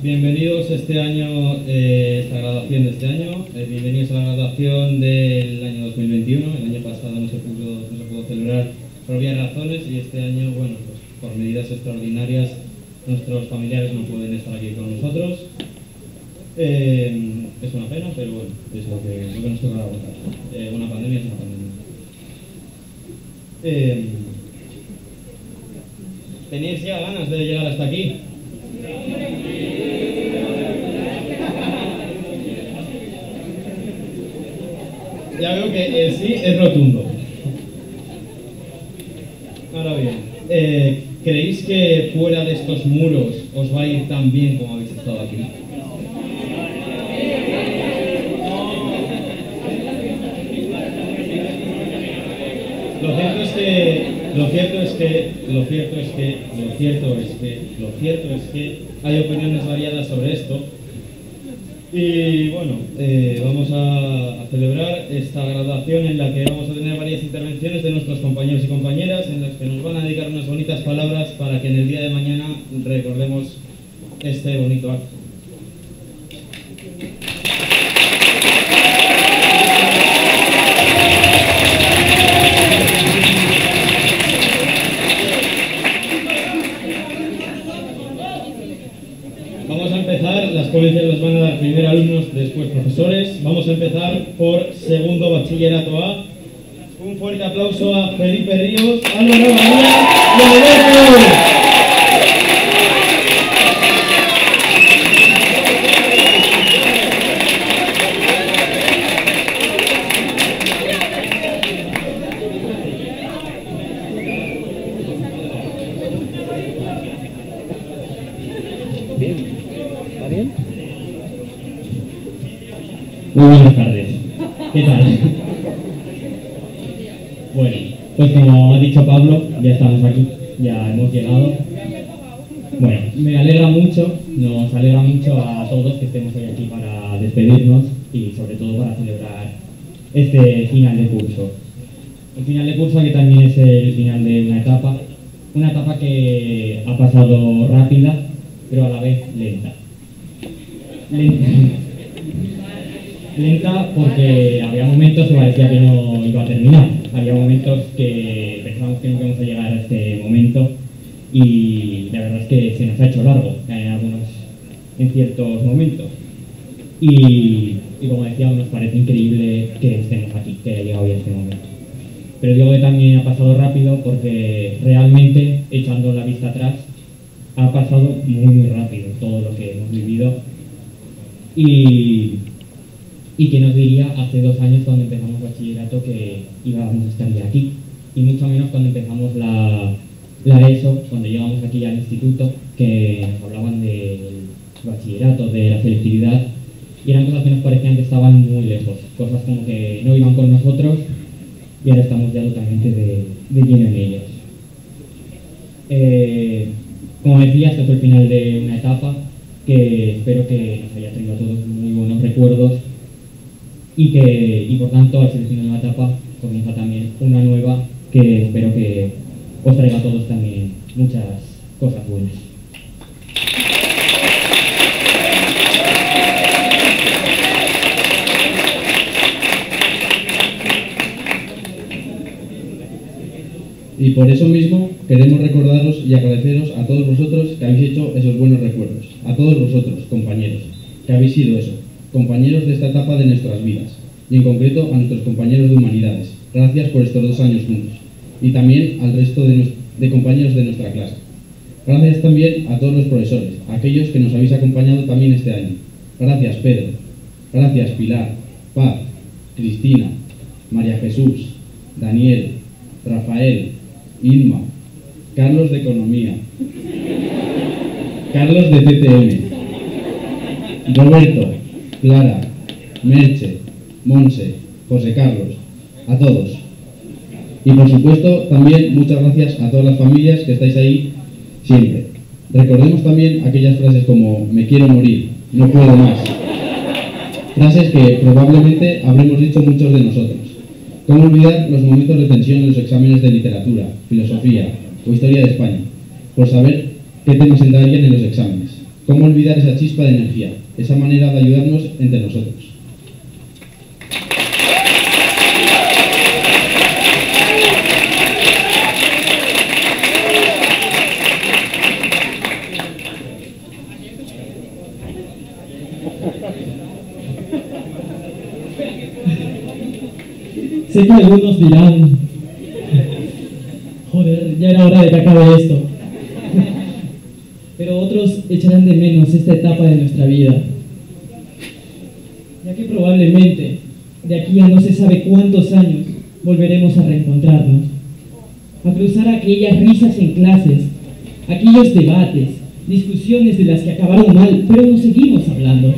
Bienvenidos este año, esta graduación de este año, bienvenidos a la graduación del año 2021. El año pasado no se pudo celebrar por varias razones y este año, bueno, pues por medidas extraordinarias, nuestros familiares no pueden estar aquí con nosotros. Es una pena, pero bueno, es lo que nos toca aguantar. Una pandemia es una pandemia. ¿Tenéis ya ganas de llegar hasta aquí? Ya veo que el sí es rotundo. Ahora bien, ¿creéis que fuera de estos muros os va a ir tan bien como habéis estado aquí? Lo cierto es que hay opiniones variadas sobre esto. Y bueno, vamos a celebrar esta graduación en la que vamos a tener varias intervenciones de nuestros compañeros y compañeras en las que nos van a dedicar unas bonitas palabras para que en el día de mañana recordemos este bonito acto. Las ponencias las van a dar primero alumnos, después profesores. Vamos a empezar por segundo bachillerato A. Un fuerte aplauso a Felipe Ríos, Álvaro María y Alberto. Muy buenas tardes. ¿Qué tal? Bueno, pues como ha dicho Pablo, ya estamos aquí, ya hemos llegado. Bueno, me alegra mucho, nos alegra mucho a todos que estemos hoy aquí para despedirnos y sobre todo para celebrar este final de curso. Un final de curso que también es el final de una etapa que ha pasado rápida, pero a la vez lenta. Lenta porque había momentos que parecía que no iba a terminar, había momentos que pensábamos que no íbamos a llegar a este momento y la verdad es que se nos ha hecho largo en ciertos momentos y como decíamos, nos parece increíble que estemos aquí, que haya llegado hoy a este momento. Pero digo que también ha pasado rápido porque realmente, echando la vista atrás, ha pasado muy rápido todo lo que hemos vivido y que nos diría hace 2 años cuando empezamos bachillerato que íbamos a estar ya aquí, y mucho menos cuando empezamos la ESO, cuando llegamos aquí al instituto, que nos hablaban del bachillerato, de la selectividad, y eran cosas que nos parecían que estaban muy lejos, cosas como que no iban con nosotros y ahora estamos ya totalmente de lleno en ellos. Como decía, este fue el final de una etapa que espero que nos haya traído a todos muy buenos recuerdos y por tanto, al ser el final de una etapa, comienza también una nueva que espero que os traiga a todos también muchas cosas buenas. Y por eso mismo queremos recordaros y agradeceros a todos vosotros que habéis hecho esos buenos recuerdos, a todos vosotros, compañeros, que habéis sido eso, compañeros de esta etapa de nuestras vidas, y en concreto a nuestros compañeros de Humanidades. Gracias por estos 2 años juntos, y también al resto de compañeros de nuestra clase. Gracias también a todos los profesores, aquellos que nos habéis acompañado también este año. Gracias Pedro, gracias Pilar, Paz, Cristina, María Jesús, Daniel, Rafael, Inma, Carlos de Economía, Carlos de CTM, Roberto, Clara, Merche, Monse, José Carlos, a todos. Y por supuesto también muchas gracias a todas las familias que estáis ahí siempre. Recordemos también aquellas frases como me quiero morir, no puedo más. Frases que probablemente habremos dicho muchos de nosotros. ¿Cómo olvidar los momentos de tensión en los exámenes de literatura, filosofía o historia de España, por saber qué temas entrarían en los exámenes? ¿Cómo olvidar esa chispa de energía, esa manera de ayudarnos entre nosotros? Sé que algunos dirán, joder, ya era hora de que acabe esto. Pero otros echarán de menos esta etapa de nuestra vida, ya que probablemente de aquí a no se sabe cuántos años volveremos a reencontrarnos, a cruzar aquellas risas en clases, aquellos debates, discusiones de las que acabaron mal, pero nos seguimos hablando.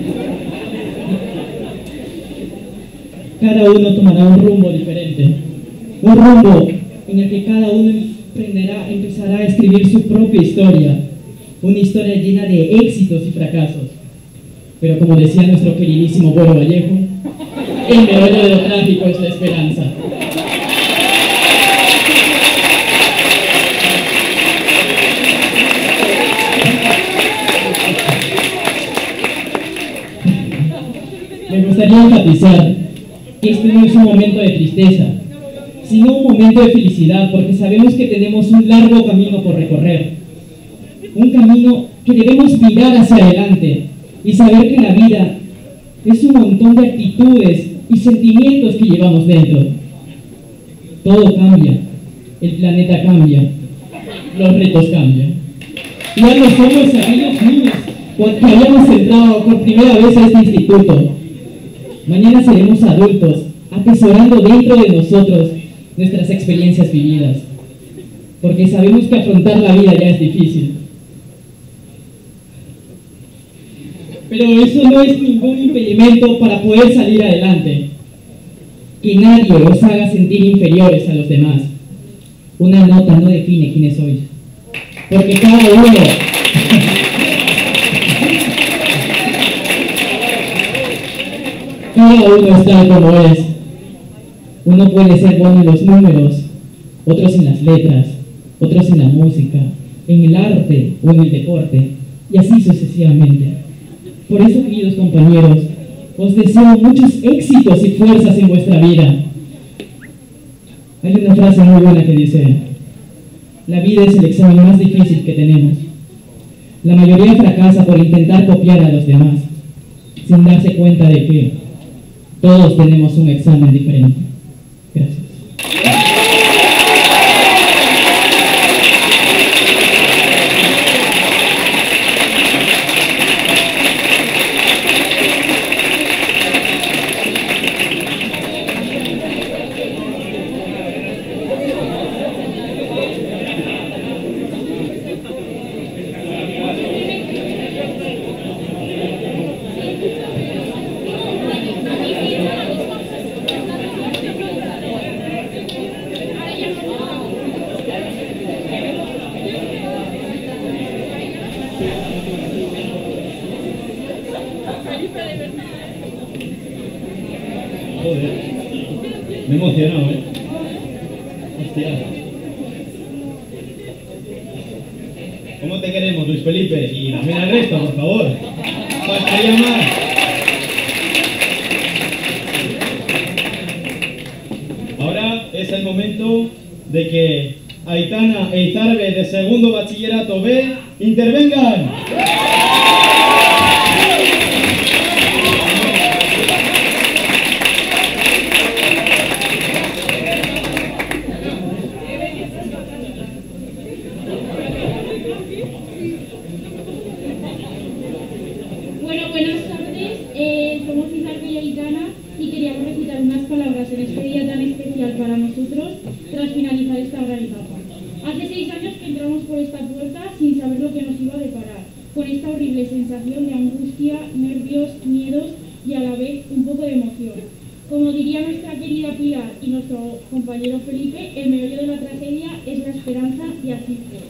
Cada uno tomará un rumbo diferente, un rumbo en el que cada uno empezará a escribir su propia historia, una historia llena de éxitos y fracasos. Pero como decía nuestro queridísimo Güero Vallejo, el meollo de lo trágico es la esperanza. Me gustaría enfatizar que este no es un momento de tristeza, sino un momento de felicidad, porque sabemos que tenemos un largo camino por recorrer, un camino que debemos mirar hacia adelante y saber que la vida es un montón de actitudes y sentimientos que llevamos dentro. Todo cambia, el planeta cambia, los retos cambian. Ya no somos aquellos niños que habíamos entrado por primera vez a este instituto. Mañana seremos adultos, atesorando dentro de nosotros nuestras experiencias vividas, porque sabemos que afrontar la vida ya es difícil. Pero eso no es ningún impedimento para poder salir adelante. Que nadie os haga sentir inferiores a los demás. Una nota no define quiénes sois, porque cada uno es tal como es. Uno puede ser bueno en los números, otros en las letras, otros en la música, en el arte o en el deporte, y así sucesivamente. Por eso, queridos compañeros, os deseo muchos éxitos y fuerzas en vuestra vida. Hay una frase muy buena que dice: la vida es el examen más difícil que tenemos. La mayoría fracasa por intentar copiar a los demás, sin darse cuenta de que todos tenemos un examen diferente. Gracias. Joder, me he emocionado, Hostia. ¿Cómo te queremos, Luis Felipe? Y también al resto, por favor. Faltaría más. Ahora es el momento de que Aitana e Izarbe de segundo bachillerato B intervengan. Bueno, buenas tardes. Somos Izarbe y Aitana y queríamos recitar unas palabras en este día tan especial para nosotros tras finalizar esta gran etapa. Hace 6 años que entramos por esta puerta sin saber lo que nos iba a deparar, con esta horrible sensación de angustia, nervios, miedos y a la vez un poco de emoción. Como diría nuestra querida Pilar y nuestro compañero Felipe, el meollo de la tragedia es la esperanza y así fue.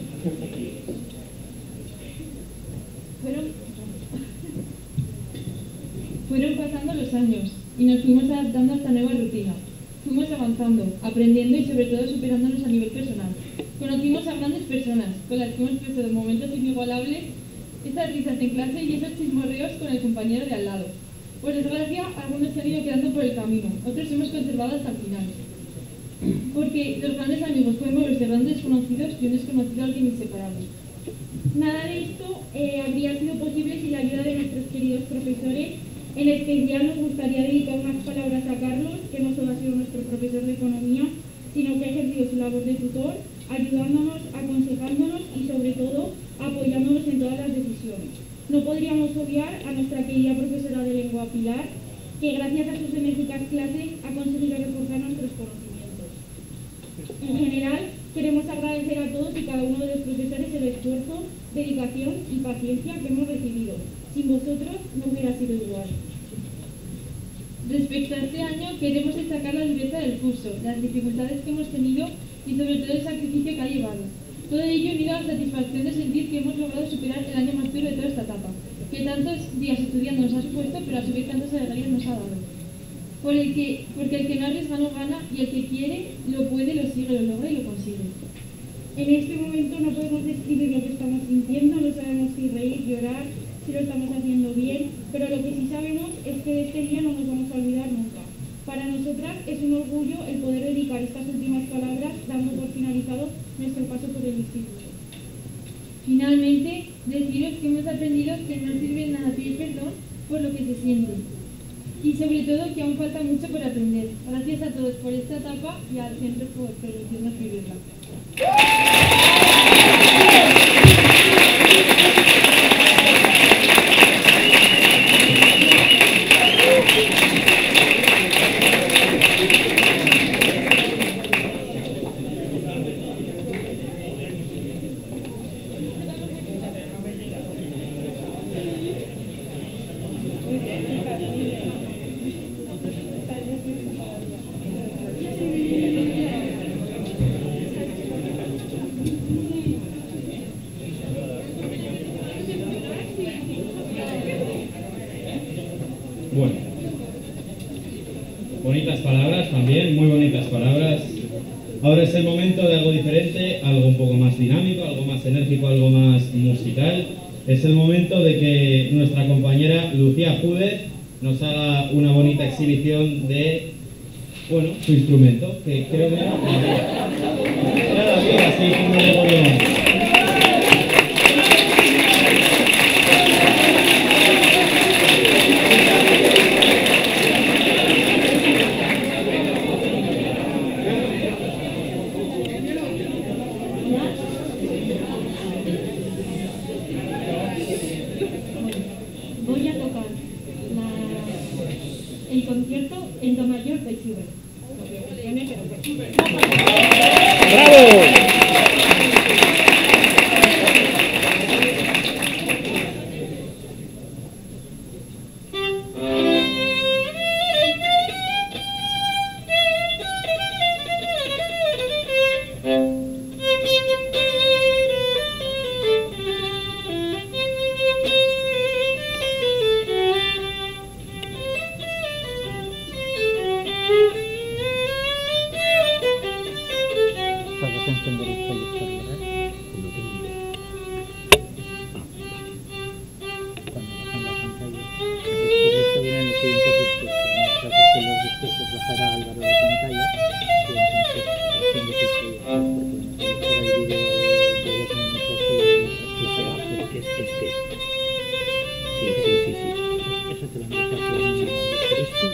Fueron pasando los años y nos fuimos adaptando a esta nueva rutina. Fuimos avanzando, aprendiendo y sobre todo superándonos a nivel personal. Conocimos a grandes personas con las que hemos pasado momentos inigualables esas risas en clase y esos chismorreos con el compañero de al lado. Por desgracia, algunos se han ido quedando por el camino, otros hemos conservado hasta el final. Porque los grandes amigos pueden volverse grandes desconocidos y un desconocido alguien inseparable. Nada de esto habría sido posible sin la ayuda de nuestros queridos profesores. En especial nos gustaría dedicar unas palabras a Carlos, que no solo ha sido nuestro profesor de economía, sino que ha ejercido su labor de tutor, ayudándonos, aconsejándonos y sobre todo apoyándonos en todas las decisiones. No podríamos obviar a nuestra querida profesora de lengua Pilar, que gracias a sus enérgicas clases ha conseguido reforzar nuestros conocimientos. En general, queremos agradecer a todos y cada uno de los profesores el esfuerzo, dedicación y paciencia que hemos recibido. Sin vosotros no hubiera sido igual. Respecto a este año, queremos destacar la dureza del curso, las dificultades que hemos tenido y sobre todo el sacrificio que ha llevado. Todo ello unido a la satisfacción de sentir que hemos logrado superar el año más duro de toda esta etapa, que tantos días estudiando nos ha supuesto, pero a su vez tantas alegrías nos ha dado. Porque el que no arriesga no gana y el que quiere, lo puede, lo sigue, lo logra y lo consigue. En este momento no podemos describir lo que estamos sintiendo, no sabemos si reír, llorar, si lo estamos haciendo bien, pero lo que sí sabemos es que de este día no nos vamos a olvidar nunca. Para nosotras es un orgullo el poder dedicar estas últimas palabras dando por finalizado nuestro paso por el instituto. Finalmente, deciros que hemos aprendido que no sirve nada pedir perdón por lo que se siente. Y sobre todo que aún falta mucho por aprender. Gracias a todos por esta etapa y al centro por permitirnos vivirla. Bueno, bonitas palabras también, muy bonitas palabras. Ahora es el momento de algo diferente, algo un poco más dinámico, algo más enérgico, algo más musical. Es el momento de que nuestra compañera Lucía Júdez nos haga una bonita exhibición de, bueno, su instrumento, que creo que era la viola, sí, como le ponemos. Voy a tocar el concierto en do mayor de Schubert. Vas a encender el proyector, ¿verdad? No tengo idea. Cuando bajan la pantalla. Después de esto vienen los siguientes discursos. Mientras después los discursos bajará Álvaro la pantalla. Y entonces enciendes el proyector. Porque para el vídeo de 2 minutos que será, porque es este. Sí. Eso te lo metes aquí en esto.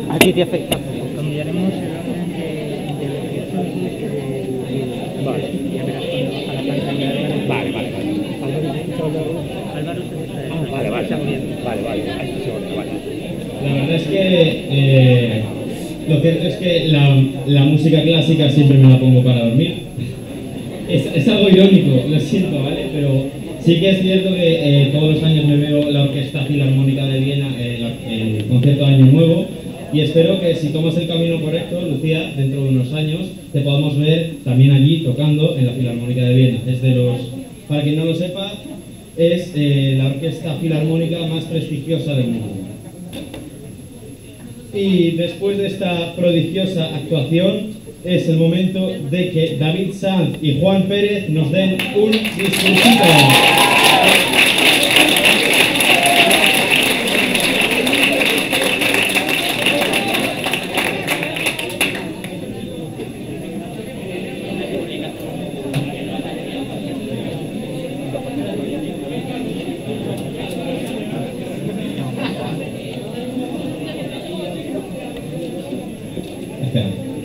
A ti te afecta poco. Cambiaremos el orden de los episodios del vídeo. Vale. Ya verás cuando baja la pantalla. Vale. Álvaro se escucha luego. Álvaro se escucha. Vale. Está muriendo. Vale. Ahí estoy seguro, vale. La verdad es que lo cierto es que la música clásica siempre me la pongo para dormir. Es algo irónico, lo siento, ¿vale? Pero sí que es cierto que todos los años me veo la Orquesta Filarmónica de Viena, el concierto de Año Nuevo, y espero que si tomas el camino correcto, Lucía, dentro de unos años, te podamos ver también allí tocando en la Filarmónica de Viena. Para quien no lo sepa, es la orquesta filarmónica más prestigiosa del mundo. Y después de esta prodigiosa actuación, es el momento de que David Sanz y Juan Pérez nos den un discursito. Espera.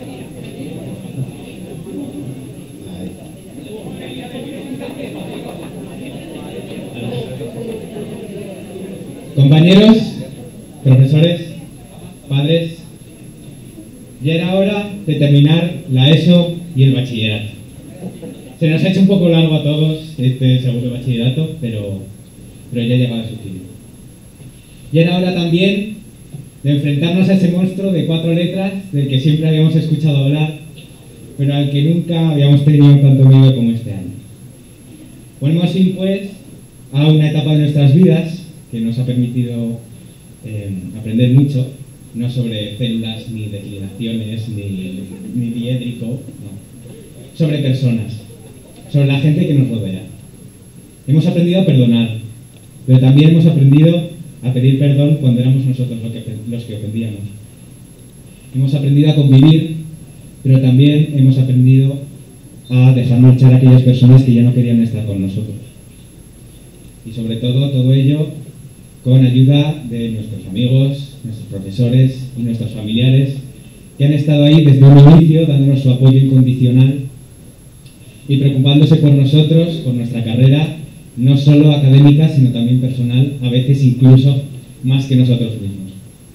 Compañeros, profesores, padres, ya era hora de terminar la ESO y el bachillerato. Se nos ha hecho un poco largo a todos este segundo bachillerato, pero ya ha llegado a su fin. Ya era hora también de enfrentarnos a ese monstruo de 4 letras del que siempre habíamos escuchado hablar, pero al que nunca habíamos tenido tanto miedo como este año. Ponemos fin, pues, a una etapa de nuestras vidas que nos ha permitido aprender mucho, no sobre células, ni declinaciones, ni diédrico, no. Sobre personas, sobre la gente que nos rodea. Hemos aprendido a perdonar, pero también hemos aprendido a pedir perdón cuando éramos nosotros los que ofendíamos. Hemos aprendido a convivir, pero también hemos aprendido a dejar marchar a aquellas personas que ya no querían estar con nosotros. Y sobre todo ello con ayuda de nuestros amigos, nuestros profesores y nuestros familiares que han estado ahí desde un inicio dándonos su apoyo incondicional y preocupándose por nosotros, por nuestra carrera, no solo académica, sino también personal, a veces incluso más que nosotros mismos.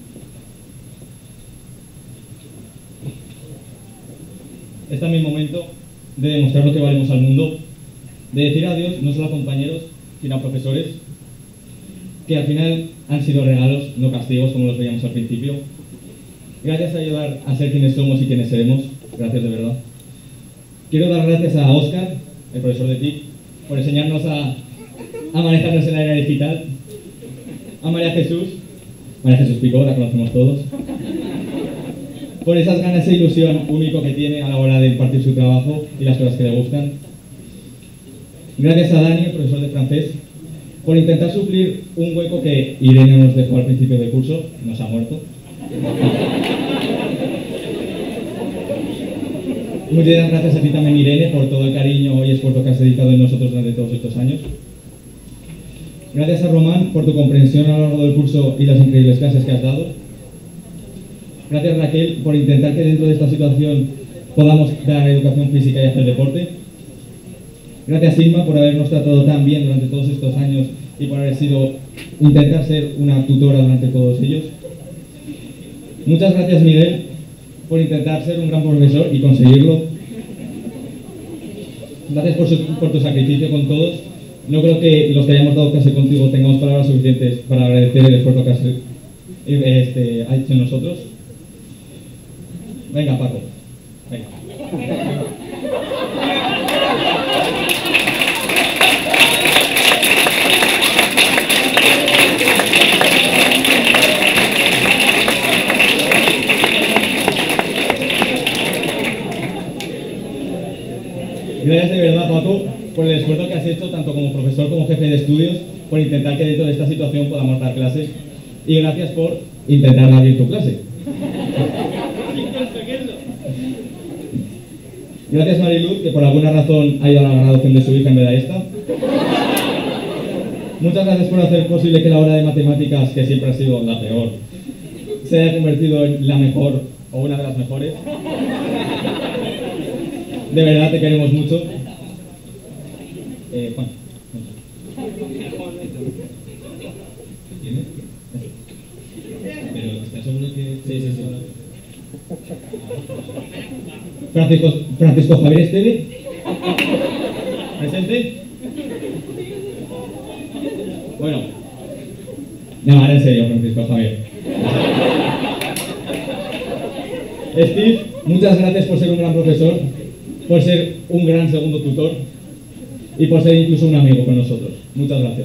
Es también momento de demostrar lo que valemos al mundo, de decir adiós no solo a compañeros, sino a profesores, que al final han sido regalos, no castigos como los veíamos al principio. Gracias a ayudar a ser quienes somos y quienes seremos, gracias de verdad. Quiero dar gracias a Óscar, el profesor de TIC, por enseñarnos a manejarnos en la era digital, a María Jesús Picó, la conocemos todos, por esas ganas e ilusión único que tiene a la hora de impartir su trabajo y las cosas que le gustan. Gracias a Dani, el profesor de francés, por intentar suplir un hueco que Irene nos dejó al principio del curso, nos ha muerto. Muchas gracias a ti también, Irene, por todo el cariño y esfuerzo que has dedicado en nosotros durante todos estos años. Gracias a Román por tu comprensión a lo largo del curso y las increíbles clases que has dado. Gracias, Raquel, por intentar que dentro de esta situación podamos dar educación física y hacer deporte. Gracias, Inma, por habernos tratado tan bien durante todos estos años y por intentar ser una tutora durante todos ellos. Muchas gracias, Miguel, por intentar ser un gran profesor y conseguirlo. Gracias por tu sacrificio con todos. No creo que los que hayamos dado clase contigo tengamos palabras suficientes para agradecer el esfuerzo que has hecho en nosotros. Venga, Paco. Venga. Gracias de verdad, Paco, por el esfuerzo que has hecho tanto como profesor como jefe de estudios por intentar que dentro de esta situación podamos dar clase, y gracias por intentar dar bien tu clase. Gracias, Mariluz, que por alguna razón ha ido a la graduación de su hija en vez de a esta. Muchas gracias por hacer posible que la hora de matemáticas, que siempre ha sido la peor, se haya convertido en la mejor o una de las mejores. De verdad te queremos mucho. Juan. ¿Tienes? Pero ¿estás seguro que...? Sí. Francisco Javier Esteve. ¿Presente? Bueno. No, ahora en serio, Francisco Javier. Steve, muchas gracias por ser un gran profesor, por ser un gran segundo tutor y por ser incluso un amigo con nosotros. Muchas gracias.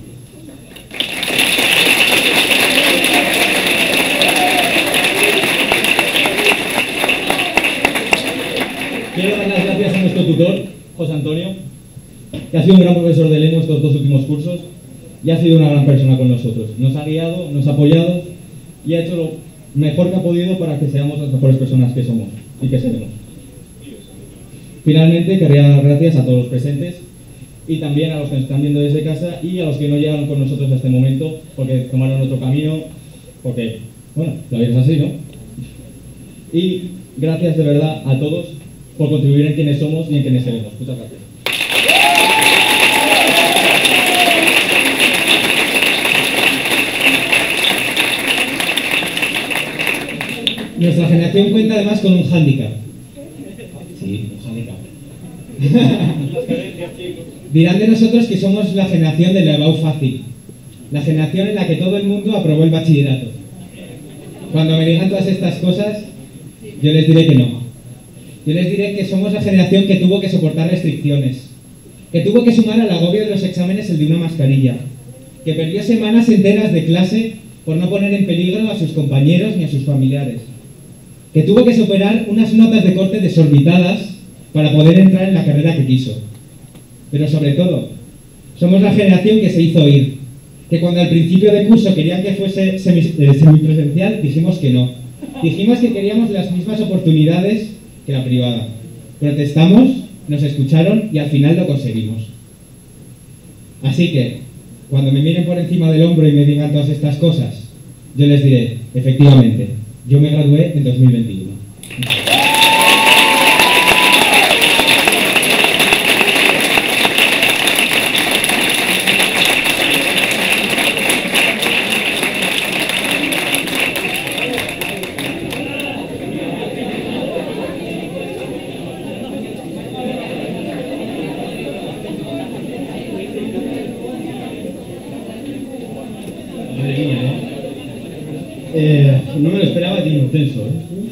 Quiero dar las gracias a nuestro tutor, José Antonio, que ha sido un gran profesor de lengua estos 2 últimos cursos y ha sido una gran persona con nosotros. Nos ha guiado, nos ha apoyado y ha hecho lo mejor que ha podido para que seamos las mejores personas que somos y que seremos. Finalmente, querría dar gracias a todos los presentes y también a los que nos están viendo desde casa y a los que no llegaron con nosotros a este momento porque tomaron otro camino, porque, bueno, la vida es así, ¿no? Y gracias de verdad a todos por contribuir en quienes somos y en quienes seremos. Muchas gracias. Nuestra generación cuenta además con un hándicap. Sí, un hándicap. Dirán de nosotros que somos la generación del EBAU fácil. La generación en la que todo el mundo aprobó el bachillerato. Cuando me digan todas estas cosas, yo les diré que no. Yo les diré que somos la generación que tuvo que soportar restricciones, que tuvo que sumar al agobio de los exámenes el de una mascarilla, que perdió semanas enteras de clase por no poner en peligro a sus compañeros ni a sus familiares, que tuvo que superar unas notas de corte desorbitadas para poder entrar en la carrera que quiso. Pero sobre todo, somos la generación que se hizo oír, que cuando al principio de curso querían que fuese semipresencial, dijimos que no. Dijimos que queríamos las mismas oportunidades que la privada. Protestamos, nos escucharon y al final lo conseguimos. Así que, cuando me miren por encima del hombro y me digan todas estas cosas, yo les diré, efectivamente, yo me gradué en 2021. No me lo esperaba tan intenso,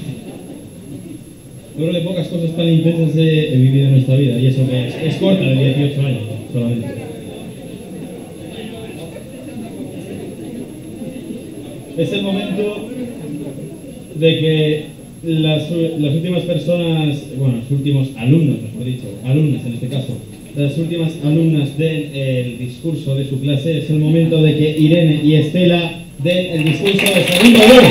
Yo creo que pocas cosas tan intensas he vivido en nuestra vida, y eso que es corta, de 18 años solamente. Es el momento de que las últimas personas, bueno, los últimos alumnos, mejor dicho, alumnas en este caso, las últimas alumnas den el discurso de su clase. Es el momento de que Irene y Estela den el discurso de segundo grado.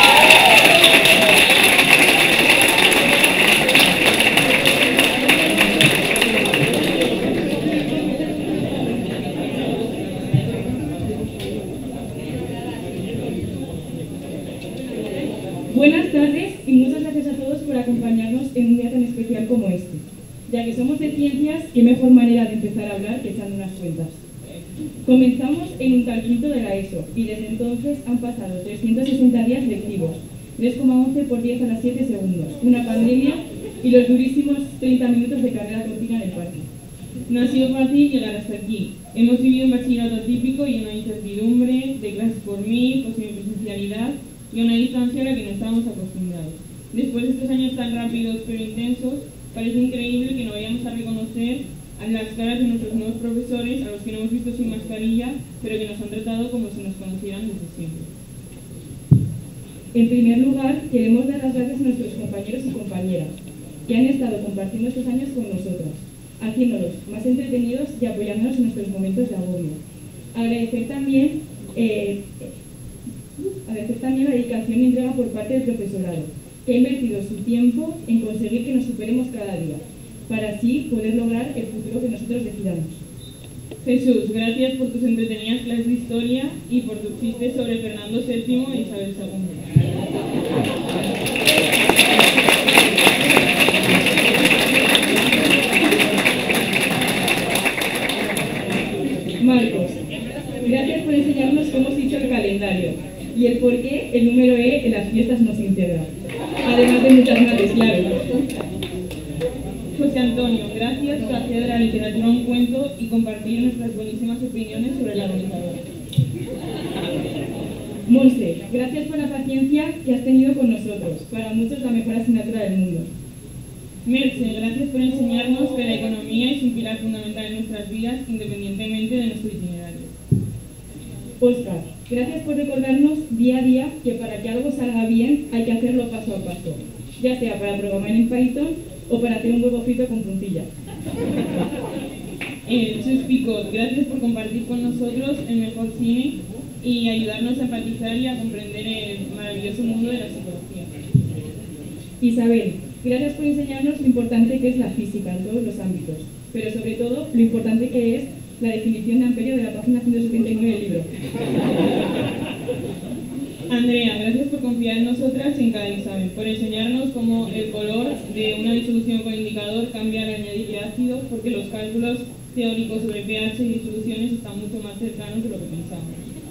Buenas tardes y muchas gracias a todos por acompañarnos en un día tan especial como este. Ya que somos de ciencias, qué mejor manera de empezar a hablar que echando unas cuentas. Comenzamos en un tal quinto de la ESO y desde entonces han pasado 360 días lectivos, 3,11 por 10 a las 7 segundos, una pandemia y los durísimos 30 minutos de carrera continua en el parque. No ha sido fácil llegar hasta aquí. Hemos vivido un bachillerato típico lleno de incertidumbre, de clases por mí, semipresencialidad y una distancia a la que no estábamos acostumbrados. Después de estos años tan rápidos pero intensos, parece increíble que no vayamos a reconocer a las caras de nuestros nuevos profesores, a los que no hemos visto sin mascarilla, pero que nos han tratado como si nos conocieran desde siempre. En primer lugar, queremos dar las gracias a nuestros compañeros y compañeras, que han estado compartiendo estos años con nosotros, haciéndolos más entretenidos y apoyándonos en nuestros momentos de agobio. Agradecer también la dedicación y entrega por parte del profesorado, que ha invertido su tiempo en conseguir que nos superemos cada día, para así poder lograr el futuro que nosotros decidamos. Jesús, gracias por tus entretenidas clases de historia y por tus chistes sobre Fernando VII e Isabel II. Marcos, gracias por enseñarnos cómo se hizo el calendario y el por qué el número E en las fiestas no se integra. Además de muchas mates, claro. José Antonio, gracias por hacer de la literatura un cuento y compartir nuestras buenísimas opiniones sobre el organizador. Monse, gracias por la paciencia que has tenido con nosotros, para muchos la mejor asignatura del mundo. Merche, gracias por enseñarnos que la economía es un pilar fundamental en nuestras vidas, independientemente de nuestro itinerario. Óscar, gracias por recordarnos día a día que para que algo salga bien hay que hacerlo paso a paso, ya sea para programar en Python o para hacer un huevo frito con puntilla. Chus Picot, gracias por compartir con nosotros el mejor cine y ayudarnos a empatizar y a comprender el maravilloso mundo de la psicología. Isabel, gracias por enseñarnos lo importante que es la física en todos los ámbitos, pero sobre todo lo importante que es la definición de amperio de la página 179 del libro. Andrea, gracias por confiar en nosotras y en cada examen, por enseñarnos cómo el color de una disolución con indicador cambia al añadirle ácido, porque los cálculos teóricos sobre pH y disoluciones están mucho más cercanos de lo que pensamos.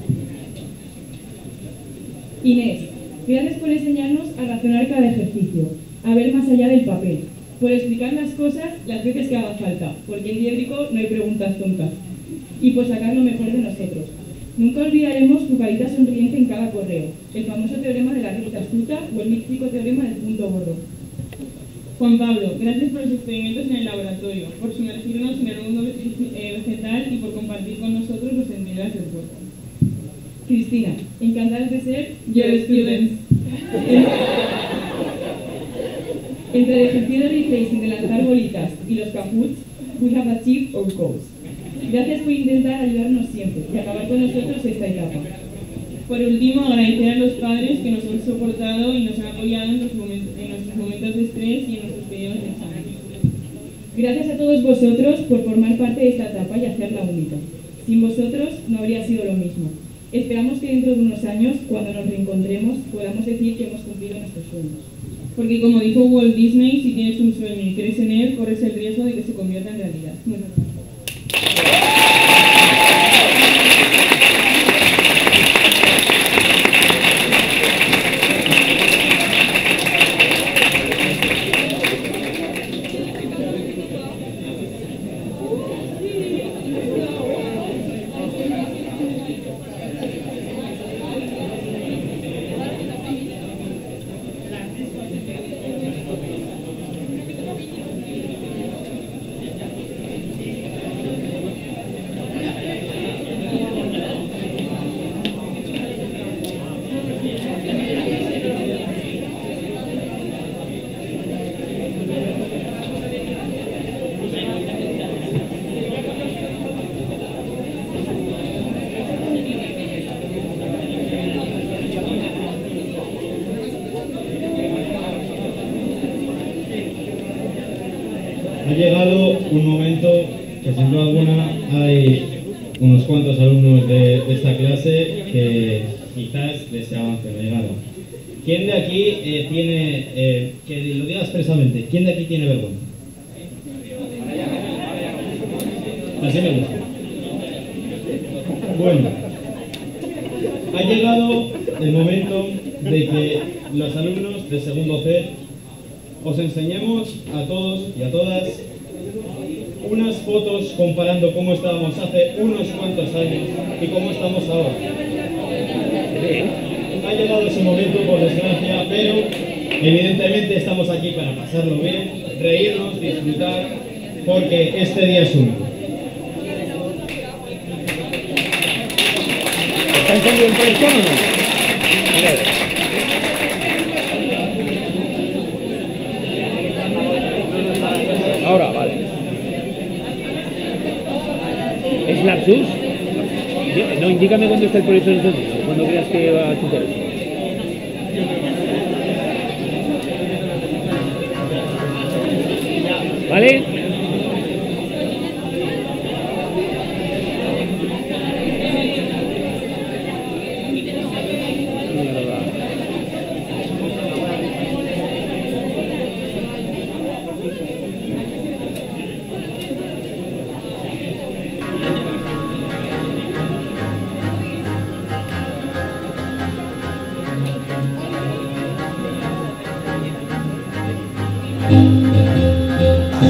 Inés, gracias por enseñarnos a razonar cada ejercicio, a ver más allá del papel, por explicar las cosas las veces que haga falta, porque en Diébrico no hay preguntas tontas, y por sacar lo mejor de nosotros. Nunca olvidaremos tu carita sonriente en cada correo, el famoso teorema de la recta astuta o el mítico teorema del punto gordo. Juan Pablo, gracias por los experimentos en el laboratorio, por sumergirnos en el mundo vegetal y por compartir con nosotros los sentidos del cuerpo. Cristina, encantadas de ser your students. Entre el ejercicio de racing de lanzar bolitas y los caputs, we have achieved our goals. Gracias por intentar ayudarnos siempre y acabar con nosotros esta etapa. Por último, agradecer a los padres que nos han soportado y nos han apoyado en nuestros momentos de estrés y en nuestros periodos de examen. Gracias a todos vosotros por formar parte de esta etapa y hacerla única. Sin vosotros no habría sido lo mismo. Esperamos que dentro de unos años, cuando nos reencontremos, podamos decir que hemos cumplido nuestros sueños. Porque como dijo Walt Disney, si tienes un sueño y crees en él, corres el riesgo de que se convierta en realidad. Muchas gracias. Ha llegado un momento que sin duda alguna hay unos cuantos alumnos de esta clase que quizás deseaban que no llegara. ¿Quién de aquí tiene, que lo diga expresamente, quién de aquí tiene vergüenza? Así me gusta. Bueno, ha llegado el momento de que los alumnos de segundo C os enseñemos a todos y a todas unas fotos comparando cómo estábamos hace unos cuantos años y cómo estamos ahora. Ha llegado ese momento, por desgracia, pero evidentemente estamos aquí para pasarlo bien, reírnos, disfrutar, porque este día es único. ¿Está encendido el proyector o no? Ahora, vale. ¿Es Lapsus? No, indícame cuándo está el proyector encendido, cuando creas que va a chutar eso. ¿Vale?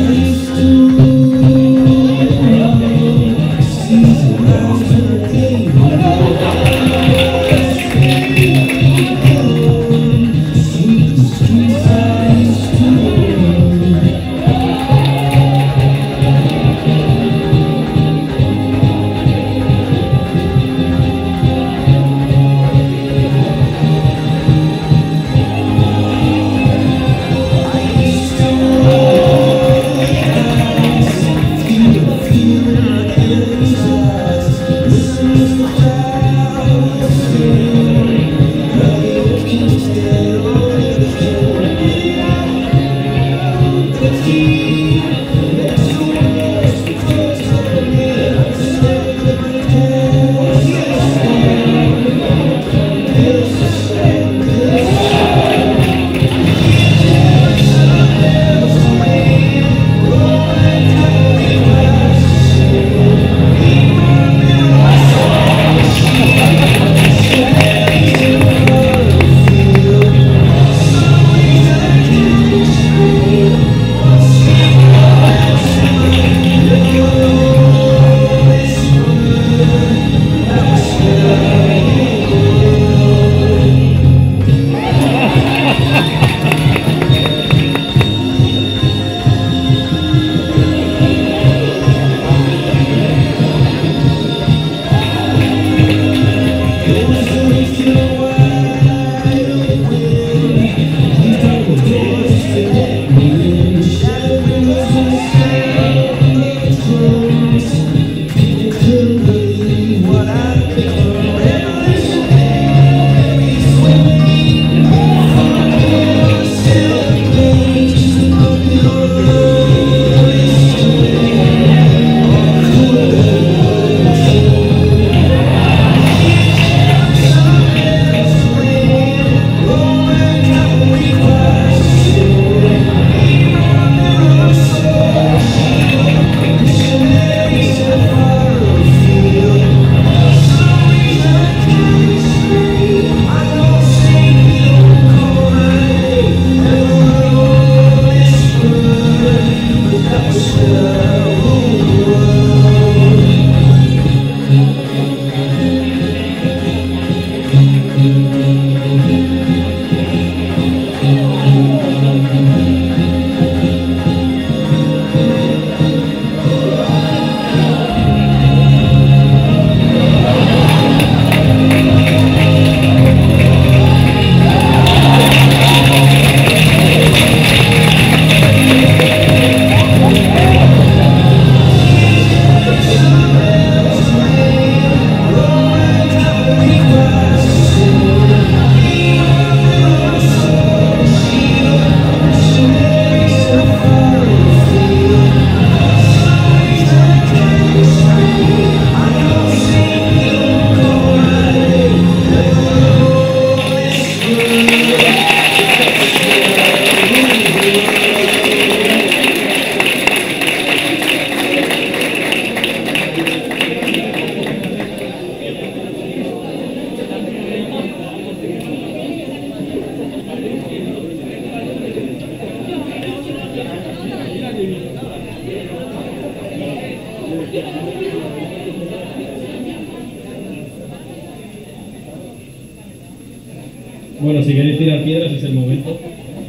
Bueno, si queréis tirar piedras es el momento.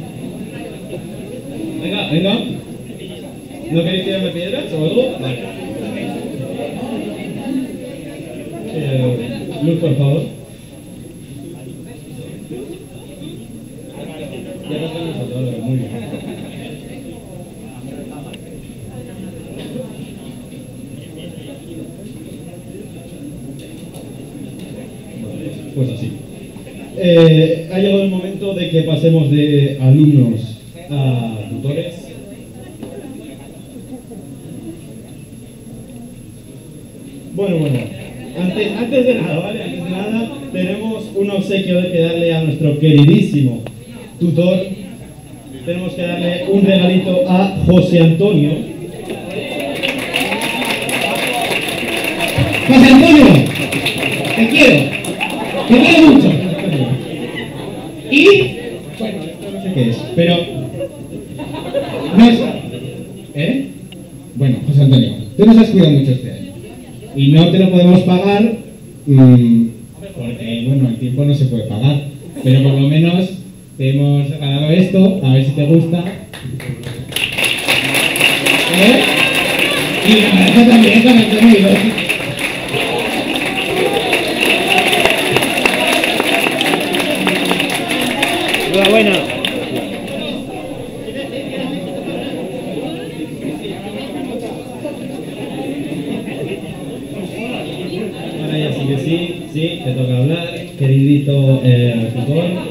Venga, venga. ¿No queréis tirarme piedras o algo? Vale. Luz, por favor. Ya lo tenemos todo, muy bien. Pues así. Ha llegado el momento de que pasemos de alumnos a tutores. Bueno. Antes de nada, ¿vale? Antes de nada, tenemos un obsequio que darle a nuestro queridísimo tutor. Tenemos que darle un regalito a José Antonio. ¡José Antonio! ¡Te quiero! ¡Te quiero mucho! Y... bueno, esto no sé qué es, pero... no es... ¿Eh? Bueno, José Antonio, tú nos has cuidado mucho este año. Y no te lo podemos pagar porque, bueno, el tiempo no se puede pagar. Pero por lo menos te hemos regalado esto, a ver si te gusta. ¿Eh? Y la maestra también con el sonido. Enhorabuena. Ahora ya sí que sí, te toca hablar, queridito tutor.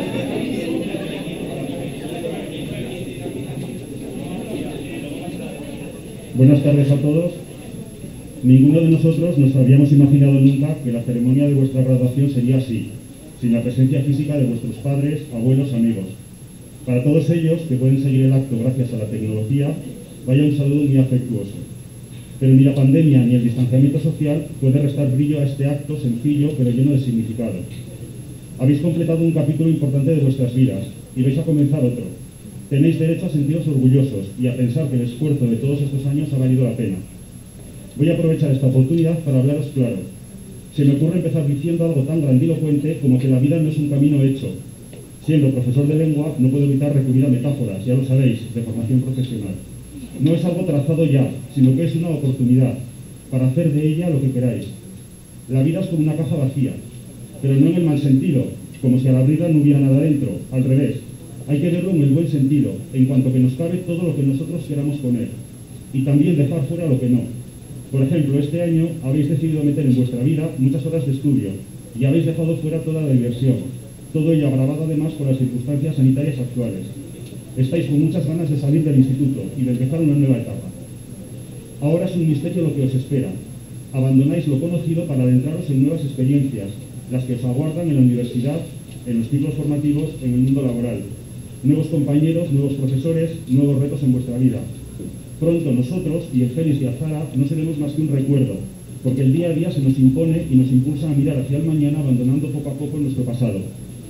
Buenas tardes a todos. Ninguno de nosotros nos habíamos imaginado nunca que la ceremonia de vuestra graduación sería así, sin la presencia física de vuestros padres, abuelos, amigos. Para todos ellos, que pueden seguir el acto gracias a la tecnología, vaya un saludo muy afectuoso. Pero ni la pandemia ni el distanciamiento social puede restar brillo a este acto sencillo pero lleno de significado. Habéis completado un capítulo importante de vuestras vidas y vais a comenzar otro. Tenéis derecho a sentiros orgullosos y a pensar que el esfuerzo de todos estos años ha valido la pena. Voy a aprovechar esta oportunidad para hablaros claro. Se me ocurre empezar diciendo algo tan grandilocuente como que la vida no es un camino hecho. Siendo profesor de lengua, no puedo evitar recurrir a metáforas, ya lo sabéis, de formación profesional. No es algo trazado ya, sino que es una oportunidad para hacer de ella lo que queráis. La vida es como una caja vacía, pero no en el mal sentido, como si al abrirla no hubiera nada dentro, al revés. Hay que verlo en el buen sentido, en cuanto que nos cabe todo lo que nosotros queramos poner, y también dejar fuera lo que no. Por ejemplo, este año habéis decidido meter en vuestra vida muchas horas de estudio, y habéis dejado fuera toda la diversión, todo ello agravado además por las circunstancias sanitarias actuales. Estáis con muchas ganas de salir del instituto y de empezar una nueva etapa. Ahora es un misterio lo que os espera. Abandonáis lo conocido para adentraros en nuevas experiencias, las que os aguardan en la universidad, en los ciclos formativos, en el mundo laboral. Nuevos compañeros, nuevos profesores, nuevos retos en vuestra vida. Pronto nosotros, y el Félix y Azara, no seremos más que un recuerdo, porque el día a día se nos impone y nos impulsa a mirar hacia el mañana, abandonando poco a poco nuestro pasado.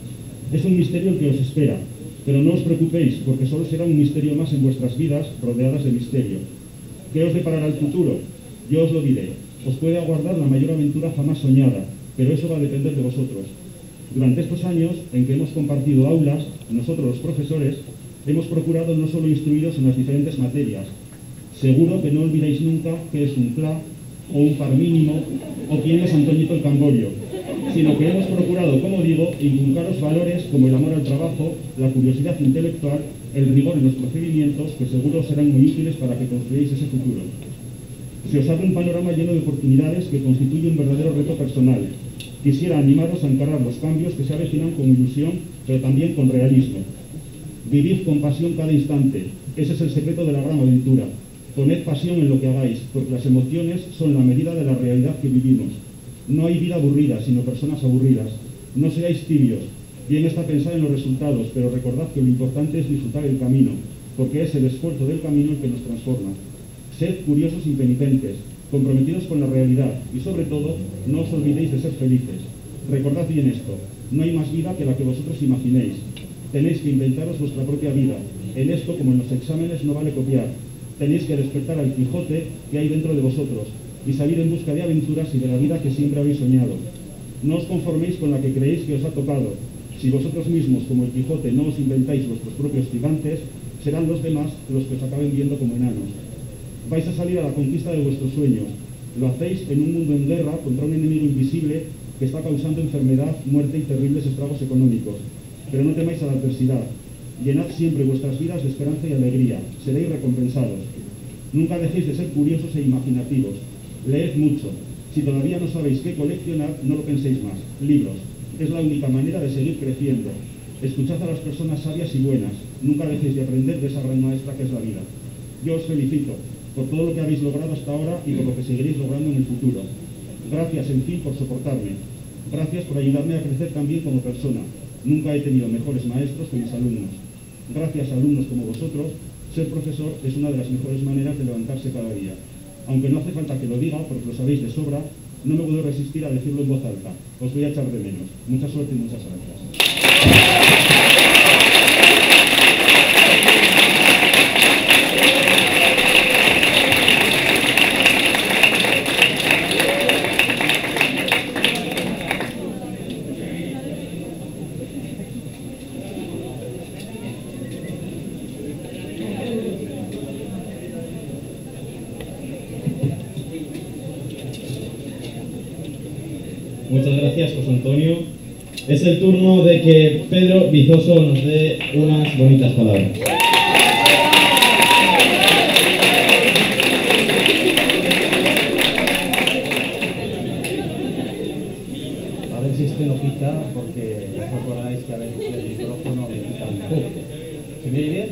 Es un misterio el que os espera, pero no os preocupéis, porque solo será un misterio más en vuestras vidas, rodeadas de misterio. ¿Qué os deparará el futuro? Yo os lo diré. Os puede aguardar la mayor aventura jamás soñada, pero eso va a depender de vosotros. Durante estos años en que hemos compartido aulas, nosotros los profesores, hemos procurado no solo instruiros en las diferentes materias. Seguro que no olvidéis nunca qué es un CLA, o un par mínimo, o quién es Antoñito el Camborio, sino que hemos procurado, como digo, inculcaros valores como el amor al trabajo, la curiosidad intelectual, el rigor en los procedimientos, que seguro serán muy útiles para que construyáis ese futuro. Se os abre un panorama lleno de oportunidades que constituye un verdadero reto personal. Quisiera animaros a encarar los cambios que se avecinan con ilusión, pero también con realismo. Vivid con pasión cada instante. Ese es el secreto de la gran aventura. Poned pasión en lo que hagáis, porque las emociones son la medida de la realidad que vivimos. No hay vida aburrida, sino personas aburridas. No seáis tibios. Bien está pensar en los resultados, pero recordad que lo importante es disfrutar el camino, porque es el esfuerzo del camino el que nos transforma. Sed curiosos y penitentes, comprometidos con la realidad y, sobre todo, no os olvidéis de ser felices. Recordad bien esto, no hay más vida que la que vosotros imaginéis. Tenéis que inventaros vuestra propia vida. En esto, como en los exámenes, no vale copiar. Tenéis que despertar al Quijote que hay dentro de vosotros y salir en busca de aventuras y de la vida que siempre habéis soñado. No os conforméis con la que creéis que os ha tocado. Si vosotros mismos, como el Quijote, no os inventáis vuestros propios gigantes, serán los demás los que os acaben viendo como enanos. Vais a salir a la conquista de vuestros sueños. Lo hacéis en un mundo en guerra contra un enemigo invisible que está causando enfermedad, muerte y terribles estragos económicos. Pero no temáis a la adversidad. Llenad siempre vuestras vidas de esperanza y alegría. Seréis recompensados. Nunca dejéis de ser curiosos e imaginativos. Leed mucho. Si todavía no sabéis qué coleccionar, no lo penséis más. Libros. Es la única manera de seguir creciendo. Escuchad a las personas sabias y buenas. Nunca dejéis de aprender de esa gran maestra que es la vida. Yo os felicito por todo lo que habéis logrado hasta ahora y por lo que seguiréis logrando en el futuro. Gracias, en fin, por soportarme. Gracias por ayudarme a crecer también como persona. Nunca he tenido mejores maestros que mis alumnos. Gracias a alumnos como vosotros, ser profesor es una de las mejores maneras de levantarse cada día. Aunque no hace falta que lo diga, porque lo sabéis de sobra, no me puedo resistir a decirlo en voz alta. Os voy a echar de menos. Mucha suerte y muchas gracias. Muchas gracias, José Antonio. Es el turno de que Pedro Vizoso nos dé unas bonitas palabras. A ver si este lo quita, porque os acordáis que a veces el micrófono me quita un poco. ¿Se me oye bien?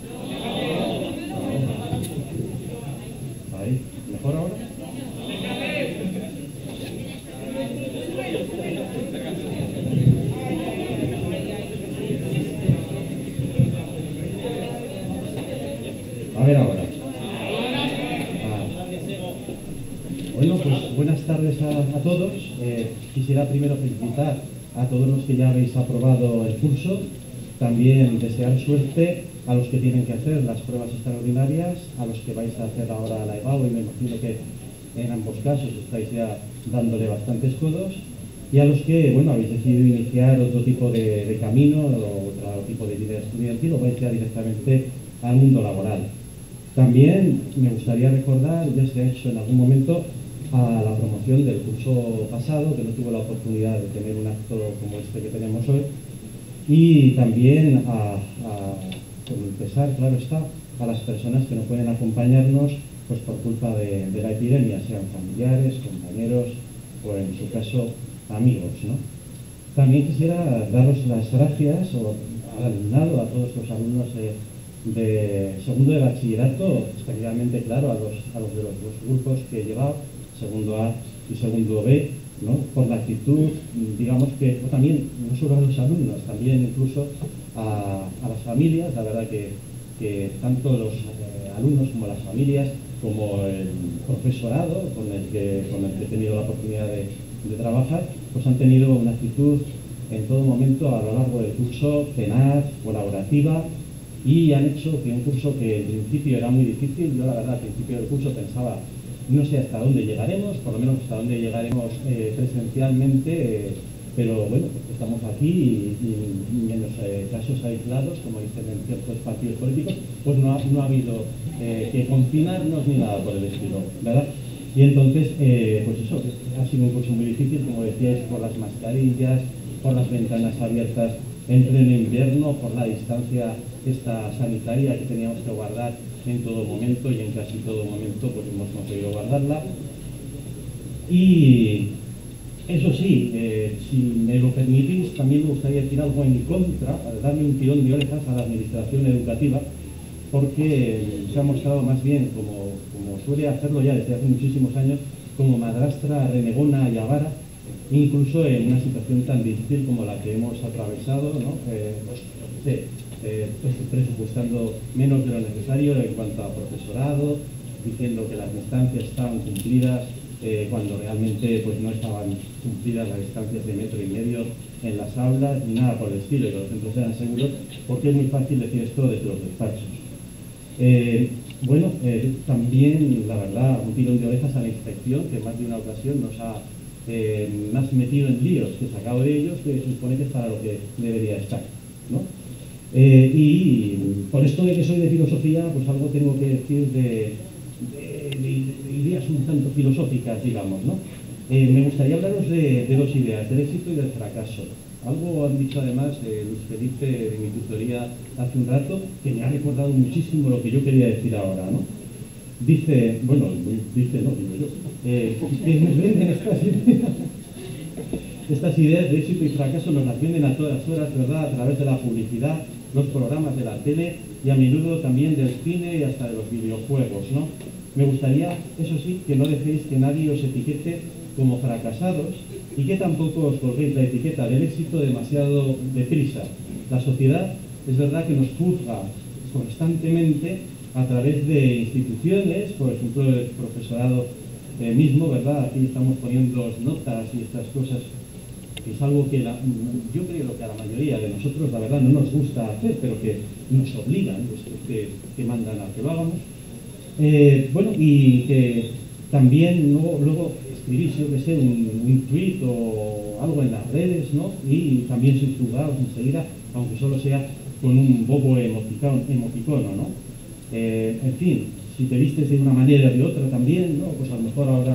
Ahí. ¿Mejor ahora? A ver ahora. Bueno, pues buenas tardes a todos. Quisiera primero felicitar a todos los que ya habéis aprobado el curso. También desear suerte a los que tienen que hacer las pruebas extraordinarias, a los que vais a hacer ahora la EBAU, y me imagino que en ambos casos estáis ya dándole bastantes codos, y a los que, bueno, habéis decidido iniciar otro tipo de camino o otro tipo de vida estudiantil, o vais ya directamente al mundo laboral. También me gustaría recordar, ya se ha hecho en algún momento, a la promoción del curso pasado, que no tuvo la oportunidad de tener un acto como este que tenemos hoy, y también por empezar, claro está, a las personas que no pueden acompañarnos pues por culpa de la epidemia, sean familiares, compañeros o en su caso amigos, ¿no? También quisiera daros las gracias al alumnado, a todos los alumnos de segundo de bachillerato, especialmente, claro, a los de los dos grupos que he llevado, segundo A y segundo B, ¿no? Por la actitud, digamos que, o también, no solo a los alumnos, también incluso a las familias. La verdad que tanto los alumnos como las familias, como el profesorado con el que he tenido la oportunidad de trabajar, pues han tenido una actitud en todo momento a lo largo del curso tenaz, colaborativa, y han hecho que un curso que en principio era muy difícil, yo la verdad al principio del curso pensaba, no sé hasta dónde llegaremos, por lo menos hasta dónde llegaremos presencialmente, pero bueno, estamos aquí y en los casos aislados, como dicen en ciertos partidos políticos, pues no ha habido que confinarnos ni nada por el estilo, ¿verdad? Y entonces, pues eso, ha sido un curso muy difícil, como decíais, por las mascarillas, por las ventanas abiertas en pleno invierno, por la distancia esta sanitaria que teníamos que guardar en todo momento, y en casi todo momento pues hemos conseguido guardarla. Y eso sí, si me lo permitís, también me gustaría decir algo en contra, para darle un tirón de orejas a la administración educativa, porque se ha mostrado más bien, como suele hacerlo ya desde hace muchísimos años, como madrastra renegona y avara, incluso en una situación tan difícil como la que hemos atravesado, ¿no? Presupuestando menos de lo necesario en cuanto a profesorado, diciendo que las distancias estaban cumplidas cuando realmente pues no estaban cumplidas las distancias de 1,5 metros en las aulas, ni nada por el estilo, y que los centros eran seguros, porque es muy fácil decir esto desde los despachos. También, la verdad, un tirón de orejas a la inspección, que en más de una ocasión nos ha más metido en líos que sacado de ellos, que se supone que es para lo que debería estar, ¿no? Y por esto de que soy de filosofía, pues algo tengo que decir de ideas un tanto filosóficas, digamos, ¿no? Me gustaría hablaros de dos ideas, del éxito y del fracaso. Algo han dicho además Luis Felipe de mi tutoría hace un rato, que me ha recordado muchísimo lo que yo quería decir ahora, ¿no? Dice, no, digo yo, que nos venden estas ideas de éxito y fracaso, nos las venden a todas horas, ¿verdad?, a través de la publicidad, los programas de la tele y a menudo también del cine y hasta de los videojuegos, ¿no? Me gustaría, eso sí, que no dejéis que nadie os etiquete como fracasados y que tampoco os colguéis la etiqueta del éxito demasiado deprisa. La sociedad es verdad que nos juzga constantemente a través de instituciones, por ejemplo el profesorado mismo, ¿verdad? Aquí estamos poniendo notas y estas cosas, que es algo que yo creo que a la mayoría de nosotros, la verdad, no nos gusta hacer, pero que nos obligan, que mandan a que lo hagamos. Y que también luego escribís, yo que sé, un tweet o algo en las redes, ¿no? Y también sois juzgados enseguida, aunque solo sea con un bobo emoticono, ¿no? En fin, si te vistes de una manera o de otra también, ¿no? Pues a lo mejor ahora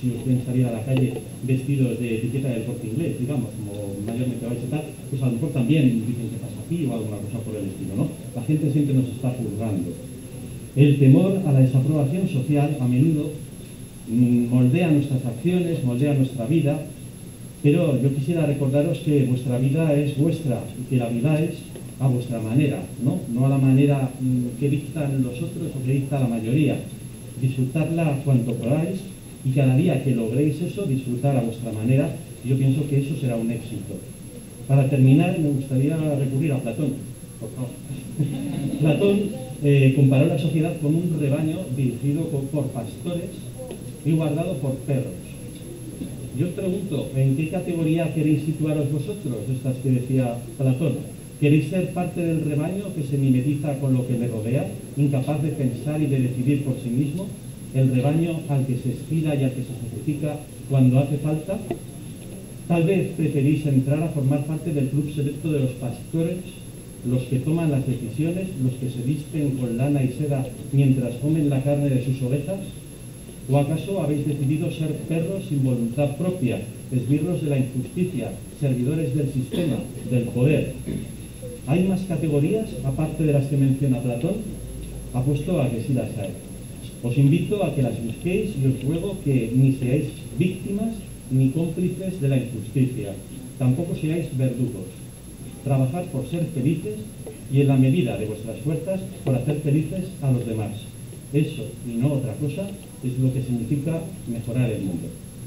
si os ven salir a la calle vestidos de etiqueta del Corte Inglés, digamos, como mayormente vais a estar, pues a lo mejor también dicen que pasa aquí o alguna cosa por el estilo, ¿no? La gente siempre nos está juzgando. El temor a la desaprobación social a menudo moldea nuestras acciones, moldea nuestra vida, pero yo quisiera recordaros que vuestra vida es vuestra y que la viváis a vuestra manera, no a la manera que dictan los otros o que dicta la mayoría. Disfrutarla cuanto podáis y cada día que logréis eso, disfrutar a vuestra manera, yo pienso que eso será un éxito. Para terminar, me gustaría recurrir a Platón, por favor. Platón comparó la sociedad con un rebaño dirigido por pastores y guardado por perros. Yo os pregunto, ¿en qué categoría queréis situaros vosotros, estas que decía Platón? ¿Queréis ser parte del rebaño que se mimetiza con lo que le rodea, incapaz de pensar y de decidir por sí mismo? ¿El rebaño al que se estira y al que se sacrifica cuando hace falta? Tal vez preferís entrar a formar parte del club selecto de los pastores, los que toman las decisiones, los que se visten con lana y seda mientras comen la carne de sus ovejas. ¿O acaso habéis decidido ser perros sin voluntad propia, esbirros de la injusticia, servidores del sistema, del poder? ¿Hay más categorías, aparte de las que menciona Platón? Apuesto a que sí las hay. Os invito a que las busquéis y os ruego que ni seáis víctimas ni cómplices de la injusticia. Tampoco seáis verdugos. Trabajad por ser felices y en la medida de vuestras fuerzas por hacer felices a los demás. Eso, y no otra cosa, es lo que significa mejorar el mundo.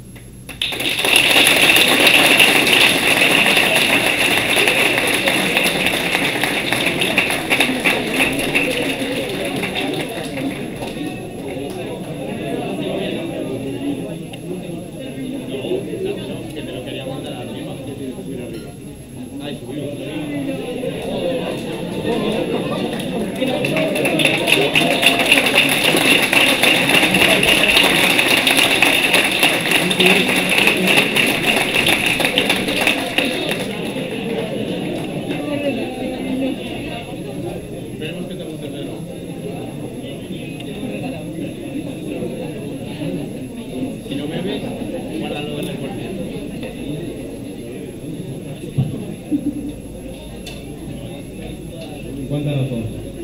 ¿Cuánta razón?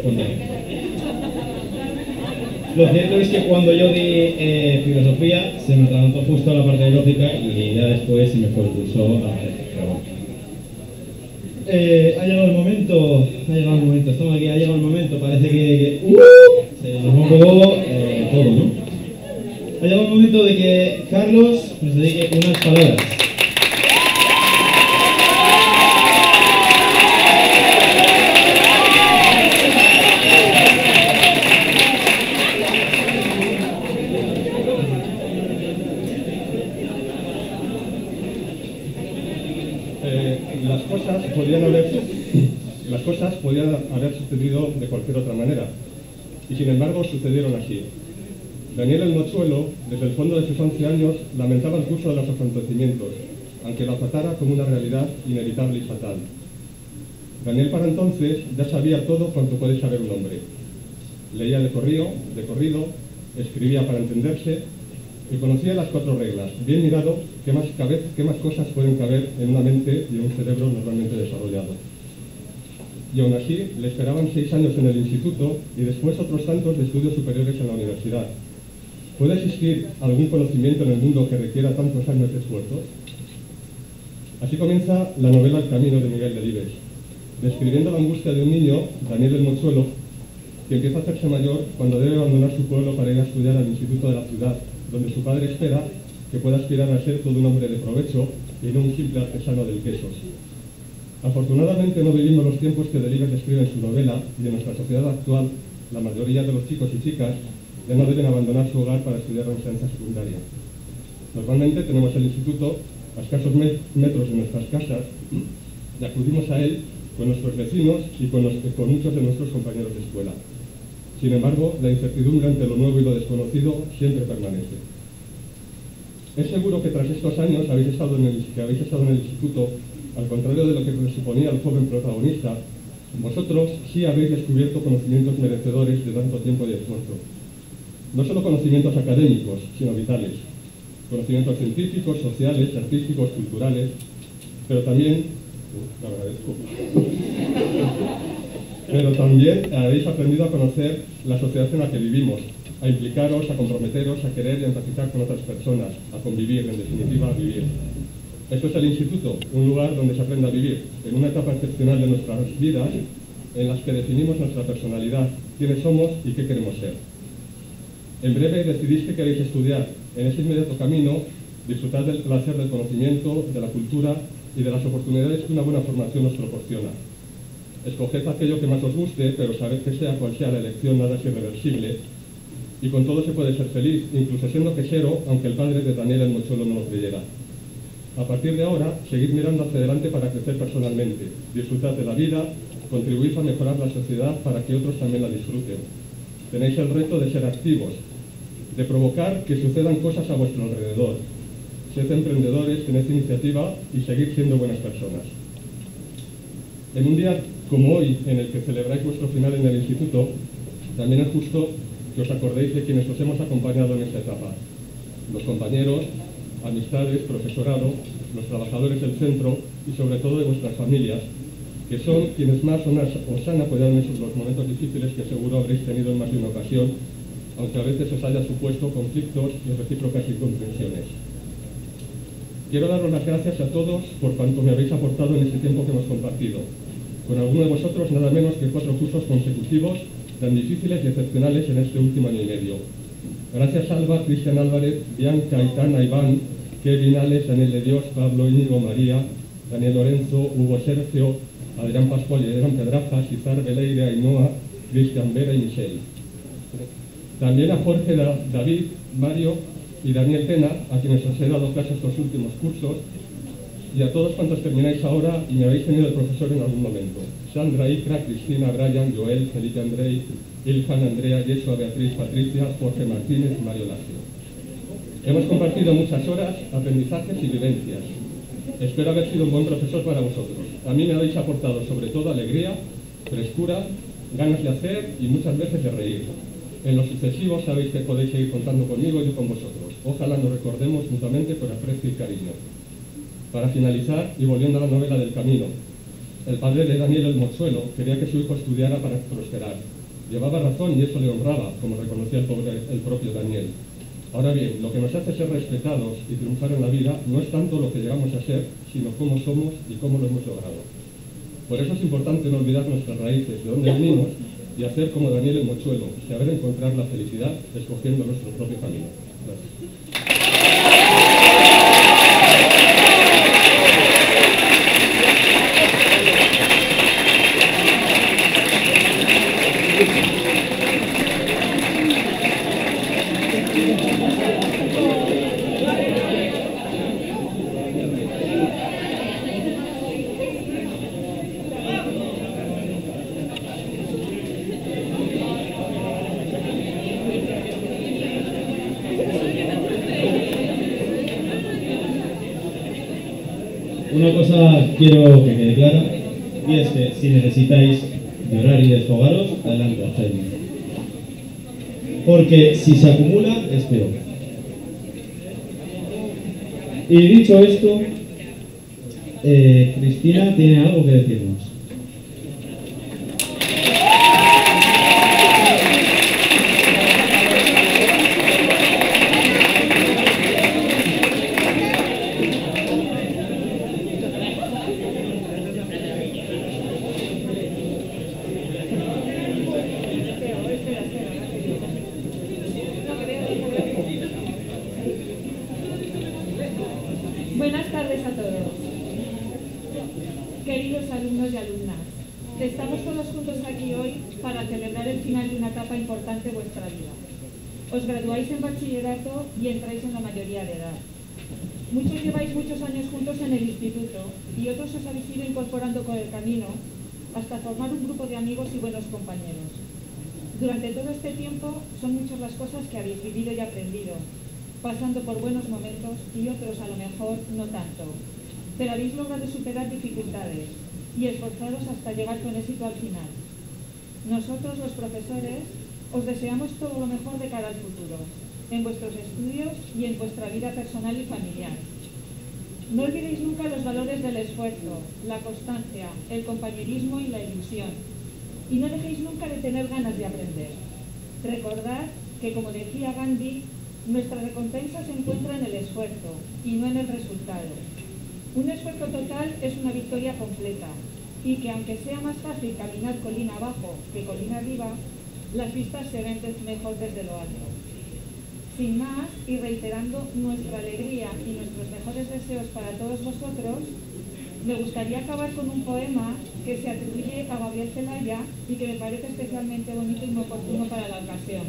Lo cierto es que cuando yo di filosofía se me atragantó justo la parte de lógica y ya después se me fue el curso a ha llegado el momento, estamos aquí, ha llegado el momento, parece que se nos va un poco todo, ¿no? Ha llegado el momento de que Carlos nos dedique unas palabras. Las cosas podían haber sucedido de cualquier otra manera, y sin embargo sucedieron así. Daniel el Mochuelo, desde el fondo de sus 11 años, lamentaba el curso de los acontecimientos, aunque lo azotara como una realidad inevitable y fatal. Daniel para entonces ya sabía todo cuanto puede saber un hombre. Leía de corrido, escribía para entenderse y conocía las 4 reglas. Bien mirado, ¿qué más cosas pueden caber en una mente y en un cerebro normalmente desarrollado? Y aún así, le esperaban 6 años en el instituto y después otros tantos de estudios superiores en la universidad. ¿Puede existir algún conocimiento en el mundo que requiera tantos años de esfuerzo? Así comienza la novela El camino de Miguel Delibes, describiendo la angustia de un niño, Daniel el Mochuelo, que empieza a hacerse mayor cuando debe abandonar su pueblo para ir a estudiar al instituto de la ciudad, donde su padre espera que pueda aspirar a ser todo un hombre de provecho y no un simple artesano del queso. Afortunadamente no vivimos los tiempos que Delibes describe en su novela, y en nuestra sociedad actual, la mayoría de los chicos y chicas ya no deben abandonar su hogar para estudiar la enseñanza secundaria. Normalmente tenemos el instituto a escasos metros de nuestras casas y acudimos a él con nuestros vecinos y con muchos de nuestros compañeros de escuela. Sin embargo, la incertidumbre ante lo nuevo y lo desconocido siempre permanece. Es seguro que tras estos años habéis estado en el instituto, al contrario de lo que presuponía el joven protagonista, vosotros sí habéis descubierto conocimientos merecedores de tanto tiempo y esfuerzo. No solo conocimientos académicos, sino vitales. conocimientos científicos, sociales, artísticos, culturales, pero también, lo agradezco, pero también habéis aprendido a conocer la sociedad en la que vivimos, a implicaros, a comprometeros, a querer y a empatizar con otras personas, a convivir, en definitiva, a vivir. Esto es el instituto, un lugar donde se aprende a vivir, en una etapa excepcional de nuestras vidas, en las que definimos nuestra personalidad, quiénes somos y qué queremos ser. En breve decidís que queréis estudiar. En ese inmediato camino, disfrutad del placer del conocimiento, de la cultura y de las oportunidades que una buena formación nos proporciona. Escoged aquello que más os guste, pero sabed que sea cual sea la elección, nada es irreversible, y con todo se puede ser feliz, incluso siendo quesero, aunque el padre de Daniel el Mochuelo no lo creyera. A partir de ahora, seguid mirando hacia adelante para crecer personalmente, disfrutad de la vida, contribuid a mejorar la sociedad para que otros también la disfruten. Tenéis el reto de ser activos, de provocar que sucedan cosas a vuestro alrededor. Sed emprendedores, tened iniciativa y seguid siendo buenas personas. En un día como hoy, en el que celebráis vuestro final en el instituto, también es justo que os acordéis de quienes os hemos acompañado en esta etapa. Los compañeros, amistades, profesorado, los trabajadores del centro y sobre todo de vuestras familias, que son quienes más os han apoyado en esos los momentos difíciles que seguro habréis tenido en más de una ocasión, aunque a veces os haya supuesto conflictos y recíprocas incomprensiones. Quiero daros las gracias a todos por cuanto me habéis aportado en este tiempo que hemos compartido. Con alguno de vosotros nada menos que 4 cursos consecutivos tan difíciles y excepcionales en este último año y medio. Gracias Alba, Cristian Álvarez, Bianca, Aitana, Iván, Kevin, Alex, Daniel de Dios, Pablo, Íñigo, María, Daniel Lorenzo, Hugo Sergio, Adrián Pascual y Adrián Pedrajas, Izar, Beleire, Ainhoa, Cristian Vera y Michelle. También a Jorge, David, Mario y Daniel Tena, a quienes os he dado clase estos últimos cursos, y a todos cuantos termináis ahora y me habéis tenido de profesor en algún momento. Sandra, Ikra, Cristina, Brian, Joel, Felipe Andrei, Ilhan, Andrea, Yeshua, Beatriz, Patricia, Jorge Martínez y Mario Lacio. Hemos compartido muchas horas, aprendizajes y vivencias. Espero haber sido un buen profesor para vosotros. A mí me habéis aportado sobre todo alegría, frescura, ganas de hacer y muchas veces de reír. En lo sucesivo sabéis que podéis seguir contando conmigo y yo con vosotros. Ojalá nos recordemos mutuamente por aprecio y cariño. Para finalizar, y volviendo a la novela del camino, el padre de Daniel el Mochuelo quería que su hijo estudiara para prosperar. Llevaba razón y eso le honraba, como reconocía el propio Daniel. Ahora bien, lo que nos hace ser respetados y triunfar en la vida no es tanto lo que llegamos a ser, sino cómo somos y cómo lo hemos logrado. Por eso es importante no olvidar nuestras raíces, de dónde venimos, y hacer como Daniel el Mochuelo, saber encontrar la felicidad escogiendo nuestro propio camino. Gracias. Una cosa quiero que quede clara, y es que si necesitáis llorar y desfogaros, adelante, hacedlo. Porque si se acumula, es peor. Y dicho esto, Cristina tiene algo que decirnos. Buenas tardes a todos. Queridos alumnos y alumnas, estamos todos juntos aquí hoy para celebrar el final de una etapa importante de vuestra vida. Os graduáis en bachillerato y entráis en la mayoría de edad. Muchos lleváis muchos años juntos en el instituto y otros os habéis ido incorporando con el camino hasta formar un grupo de amigos y buenos compañeros. Durante todo este tiempo son muchas las cosas que habéis vivido y aprendido, pasando por buenos momentos y otros a lo mejor no tanto, pero habéis logrado superar dificultades y esforzaros hasta llegar con éxito al final. Nosotros, los profesores, os deseamos todo lo mejor de cara al futuro. en vuestros estudios y en vuestra vida personal y familiar. No olvidéis nunca los valores del esfuerzo, la constancia, el compañerismo y la ilusión. Y no dejéis nunca de tener ganas de aprender. Recordad que, como decía Gandhi, nuestra recompensa se encuentra en el esfuerzo y no en el resultado. Un esfuerzo total es una victoria completa y que, aunque sea más fácil caminar colina abajo que colina arriba, las vistas se ven mejor desde lo alto. Sin más, y reiterando nuestra alegría y nuestros mejores deseos para todos vosotros, me gustaría acabar con un poema que se atribuye a Gabriel Celaya y que me parece especialmente bonito y oportuno para la ocasión.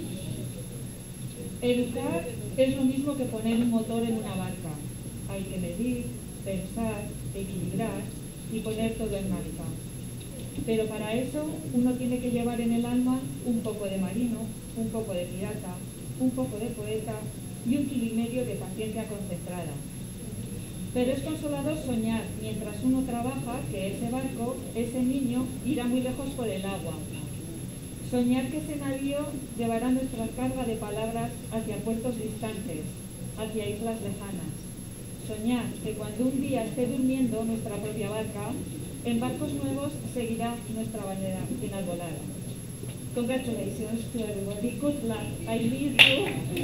Educar es lo mismo que poner un motor en una barca. Hay que medir, pensar, equilibrar y poner todo en marcha. Pero para eso uno tiene que llevar en el alma un poco de marino, un poco de pirata, un poco de poeta y un kilo y medio de paciencia concentrada. Pero es consolador soñar mientras uno trabaja que ese barco, ese niño, irá muy lejos por el agua. Soñar que ese navío llevará nuestra carga de palabras hacia puertos distantes, hacia islas lejanas. Soñar que cuando un día esté durmiendo nuestra propia barca, en barcos nuevos seguirá nuestra bandera enarbolada. Congratulations to everybody. Good luck. I miss you.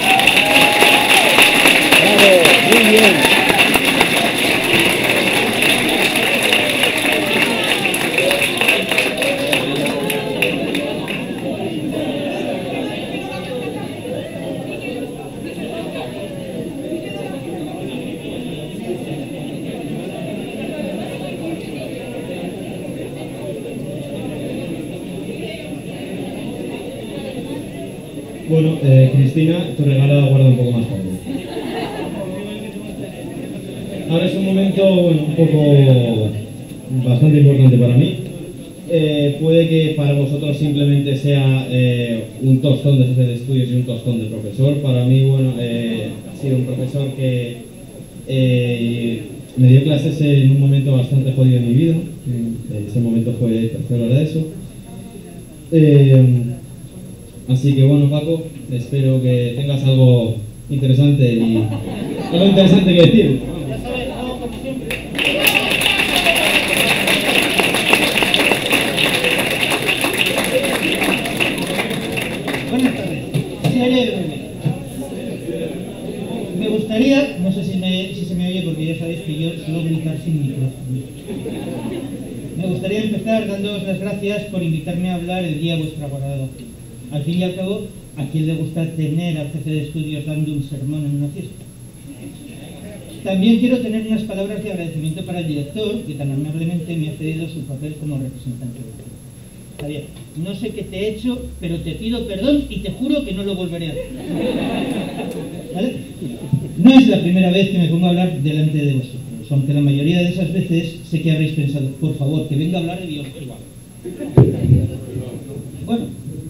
Bravo, muy bien. Bueno, Cristina, tu regalo guarda un poco más tarde. Ahora es un momento, bueno, un poco bastante importante para mí. Puede que para vosotros simplemente sea un tostón de jefe de estudios y un tostón de profesor. Para mí, bueno, ha sido un profesor que me dio clases en un momento bastante jodido en mi vida. Ese momento fue tercero de eso. Así que bueno, Paco, espero que tengas algo interesante que decir. Buenas tardes. Me gustaría, no sé si se me oye porque ya sabéis que yo suelo gritar sin micrófono. Me gustaría empezar dándoos las gracias por invitarme a hablar el día de vuestra graduación. Al fin y al cabo, ¿a quién le gusta tener al jefe de estudios dando un sermón en una fiesta? También quiero tener unas palabras de agradecimiento para el director, que tan amablemente me ha cedido su papel como representante del grupo. Javier, no sé qué te he hecho, pero te pido perdón y te juro que no lo volveré a hacer. ¿Vale? No es la primera vez que me pongo a hablar delante de vosotros, aunque la mayoría de esas veces sé que habréis pensado, por favor, que venga a hablar de biología. Bueno,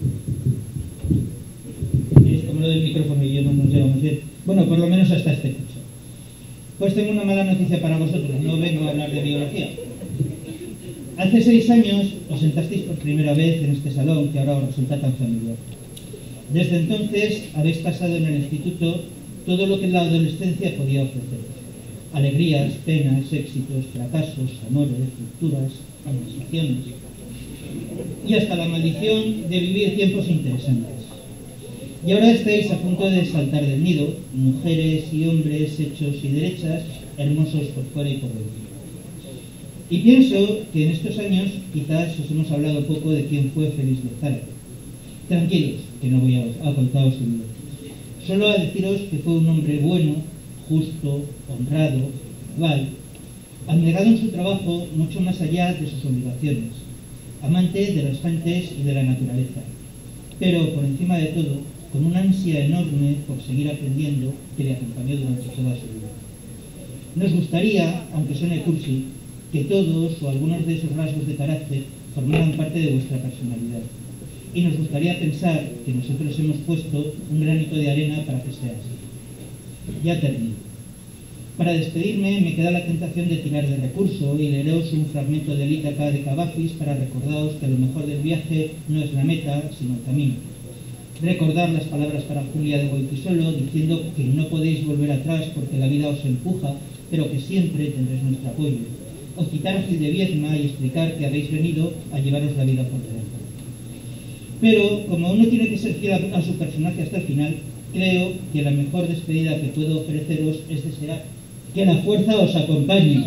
es como lo del micrófono y yo no nos llevamos bien. Bueno, por lo menos hasta este curso. Pues tengo una mala noticia para vosotros, no vengo a hablar de biología. Hace 6 años os sentasteis por primera vez en este salón que ahora os resulta tan familiar. Desde entonces habéis pasado en el instituto todo lo que la adolescencia podía ofrecer. Alegrías, penas, éxitos, fracasos, amores, rupturas, ambiciones. Y hasta la maldición de vivir tiempos interesantes. Y ahora estáis a punto de saltar del nido, mujeres y hombres hechos y derechas, hermosos por fuera y por dentro. Y pienso que en estos años quizás os hemos hablado poco de quién fue Félix Lozada. Tranquilos, que no voy a contaros su vida. Solo a deciros que fue un hombre bueno, justo, honrado, igual, abnegado en su trabajo mucho más allá de sus obligaciones, amante de las gentes y de la naturaleza, pero por encima de todo, con una ansia enorme por seguir aprendiendo que le acompañó durante toda su vida. Nos gustaría, aunque suene cursi, que todos o algunos de esos rasgos de carácter formaran parte de vuestra personalidad. Y nos gustaría pensar que nosotros hemos puesto un granito de arena para que sea así. Ya termino. Para despedirme me queda la tentación de tirar de recurso y leeros un fragmento del Ítaca de Cavafis para recordaros que lo mejor del viaje no es la meta, sino el camino. recordar las palabras para Julia de Goytisolo, diciendo que no podéis volver atrás porque la vida os empuja, pero que siempre tendréis nuestro apoyo. O citar a Gil de Viedma y explicar que habéis venido a llevaros la vida por delante. Pero, como uno tiene que ser fiel a su personaje hasta el final, creo que la mejor despedida que puedo ofreceros es desear que la fuerza os acompañe.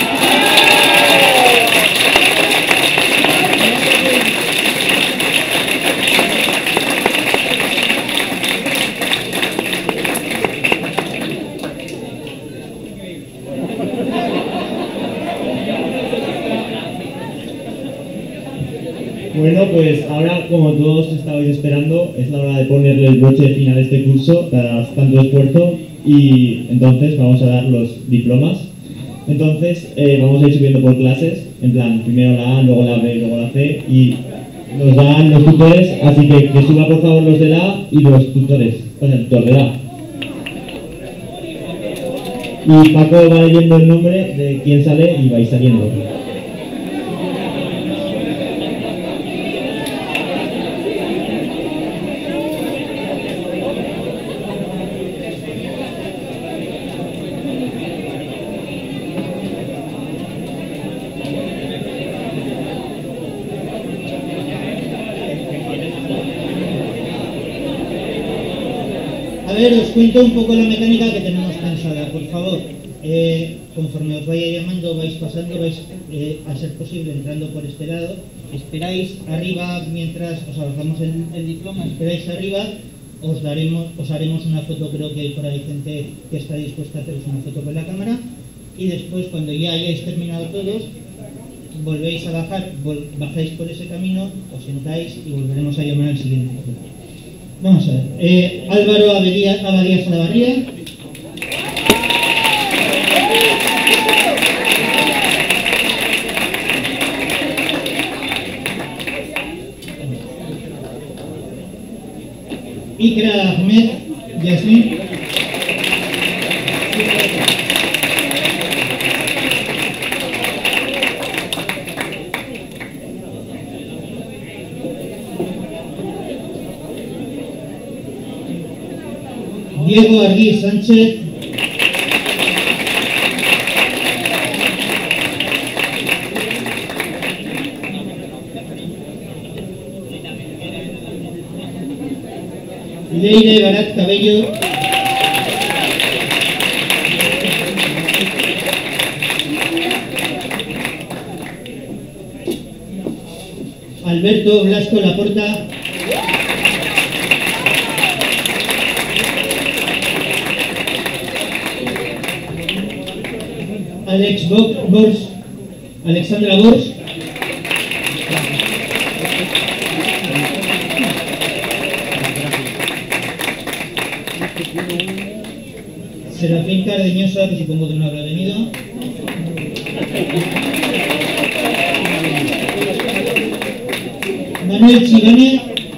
Bueno, pues ahora, como todos estabais esperando, es la hora de ponerle el broche final a este curso tras tanto esfuerzo, y entonces vamos a dar los diplomas. Entonces vamos a ir subiendo por clases, en plan, primero la A, luego la B, luego la C, y nos dan los tutores, así que suba por favor los de la A y los tutores, o sea, el tutor de la A. Y Paco va leyendo el nombre de quién sale y vais saliendo. A ver, os cuento un poco la mecánica que tenemos pensada, por favor. Conforme os vaya llamando, vais pasando, vais a ser posible entrando por este lado. Esperáis arriba mientras os avanzamos el diploma, esperáis arriba, os haremos una foto. Creo que hay por ahí gente que está dispuesta a haceros una foto con la cámara, y después, cuando ya hayáis terminado todos, volvéis a bajar, bajáis por ese camino, os sentáis y volveremos a llamar al siguiente. Vamos a ver. Álvaro Abadía Salavarría. Ikra Ahmed Yasmin. Diego Arguí Sánchez. Leire Barat Cabello. Alberto Blasco Laporta. Alexandra Bors. Serafín Cardeñosa, que supongo que no habrá venido. Manuel Chigane.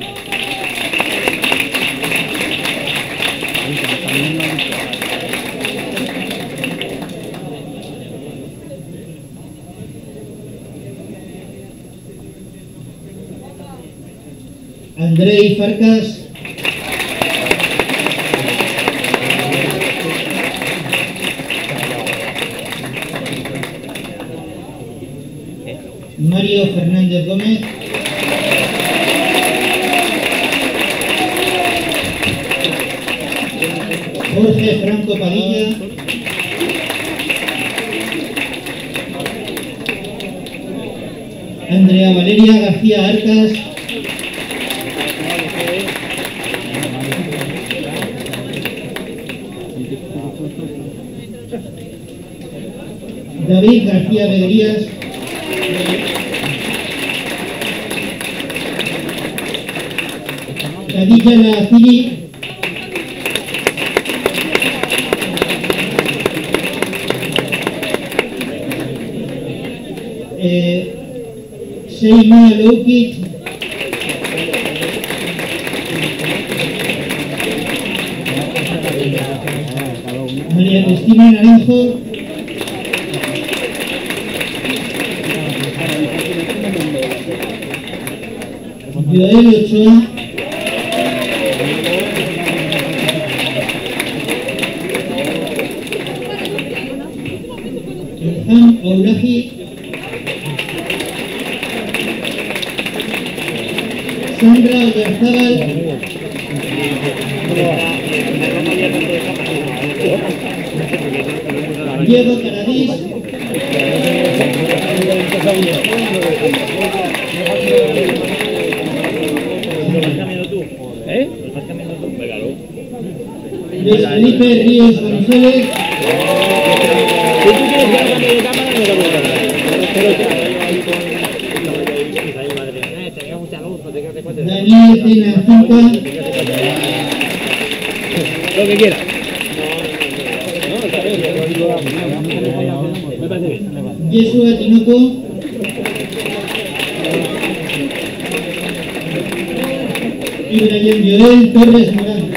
Andrei Farcas. Mario Fernández Gómez. Jorge Franco Padilla. Andrea Valeria García Arcas. David García Bedrías. Khadija Lacili. Seima Loukit. María Cristina Naranjo. Joel Ochoa. Oulaji, Sandra Oyarzábal, Diego Caradís, Luis Felipe Ríos González, Daniel Tenacinca, lo que quiera. Me parece bien. Yeshua Tinoco, Ibrahim Joel Torres Morán.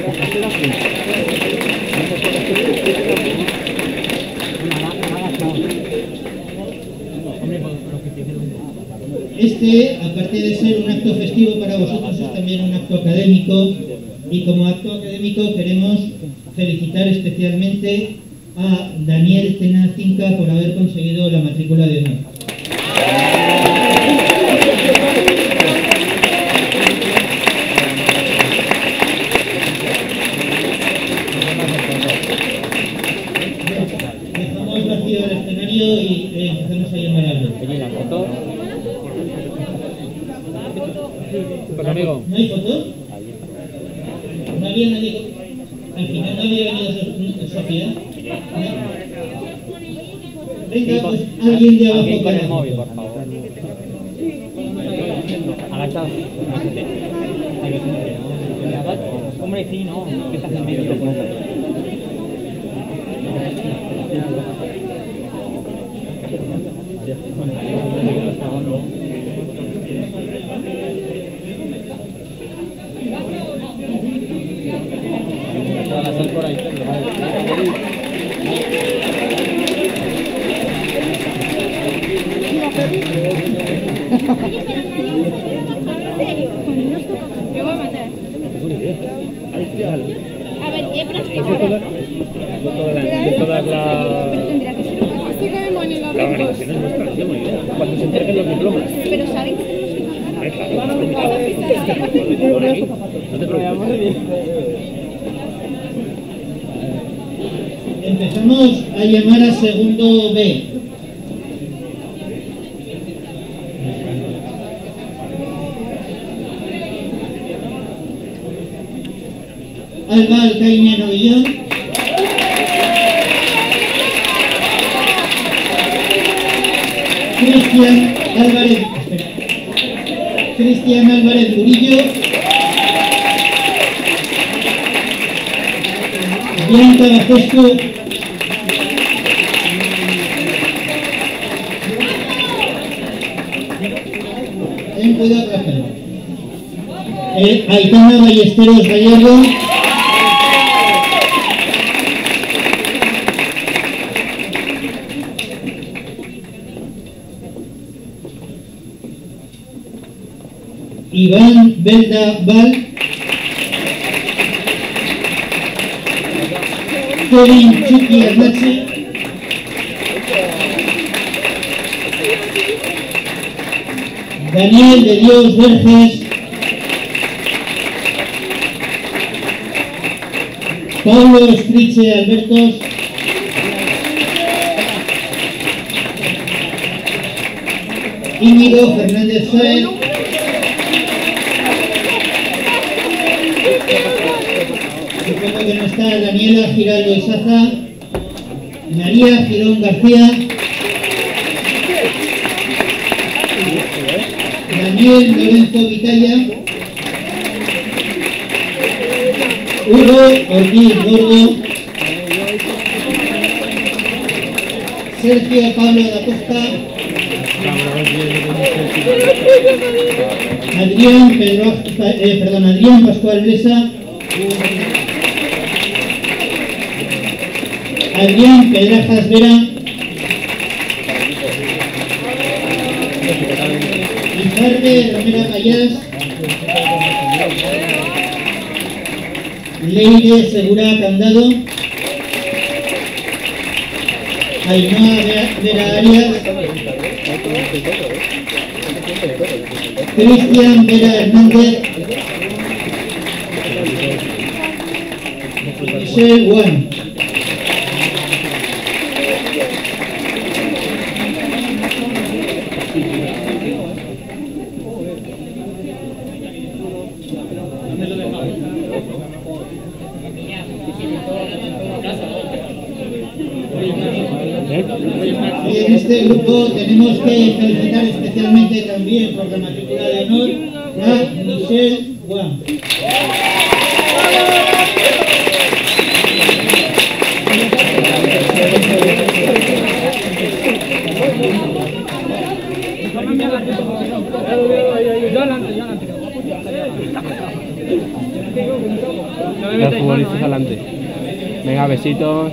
Este, aparte de ser un acto festivo para vosotros, es también un acto académico, y como acto académico queremos felicitar especialmente a Daniel Tenacinca por haber conseguido la matrícula de honor. Dejamos vacío el escenario y empezamos a llamar a algo. Pues amigo. ¿No hay fotos? ¿No había nadie? Al final no había venido Sofía. Venga, pues alguien de abajo con el móvil, por favor. Agachados. Hombre, sí, no. ¿Qué estás en medio? Me voy a matar. A ver, ¿qué práctica? Todas las organizaciones nuestras, yo muy bien. Cuando se entreguen los diplomas. Pero ¿saben que no te preocupes. Empezamos a llamar a segundo B. Alba Alcaine Novillón, Cristian Álvarez Murillo, Bianca Bajosco, ten cuidado con la pelota. Aitana Ballesteros Gallardo, Iván Belda Val, Kevin Chucky Arnachi, Daniel de Dios Verges, Pablo Espriche Albertos, Íñigo Fernández Sáez, supongo que no está Daniela Giraldo Isaza, María Girón García, Daniel Lorenzo Vitalla, Hugo Ortiz Gordo, Sergio Pablo da Costa, Adrián Pascual Blesa, Adrián Pedrajas Vera, Izarde Romera Payás, Leire Segura Candado, Ainhoa Vera Arias, Cristian Vera Hernández, Michelle Juan. Y en este grupo tenemos que felicitar especialmente también por la matrícula de honor a Michelle Juan. Los futbolistas adelante. Venga, besitos.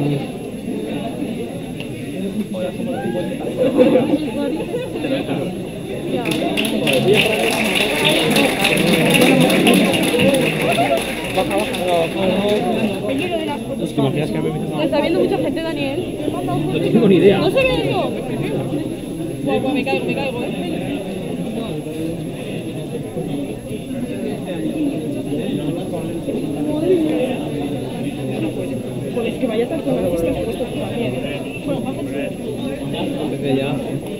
Es que imaginas que me está viendo mucha gente, Daniel. No tengo ni idea. No se ve eso. Pues me caigo, Pues que vaya tanto la fiesta que he puesto también. Bueno, desde ya.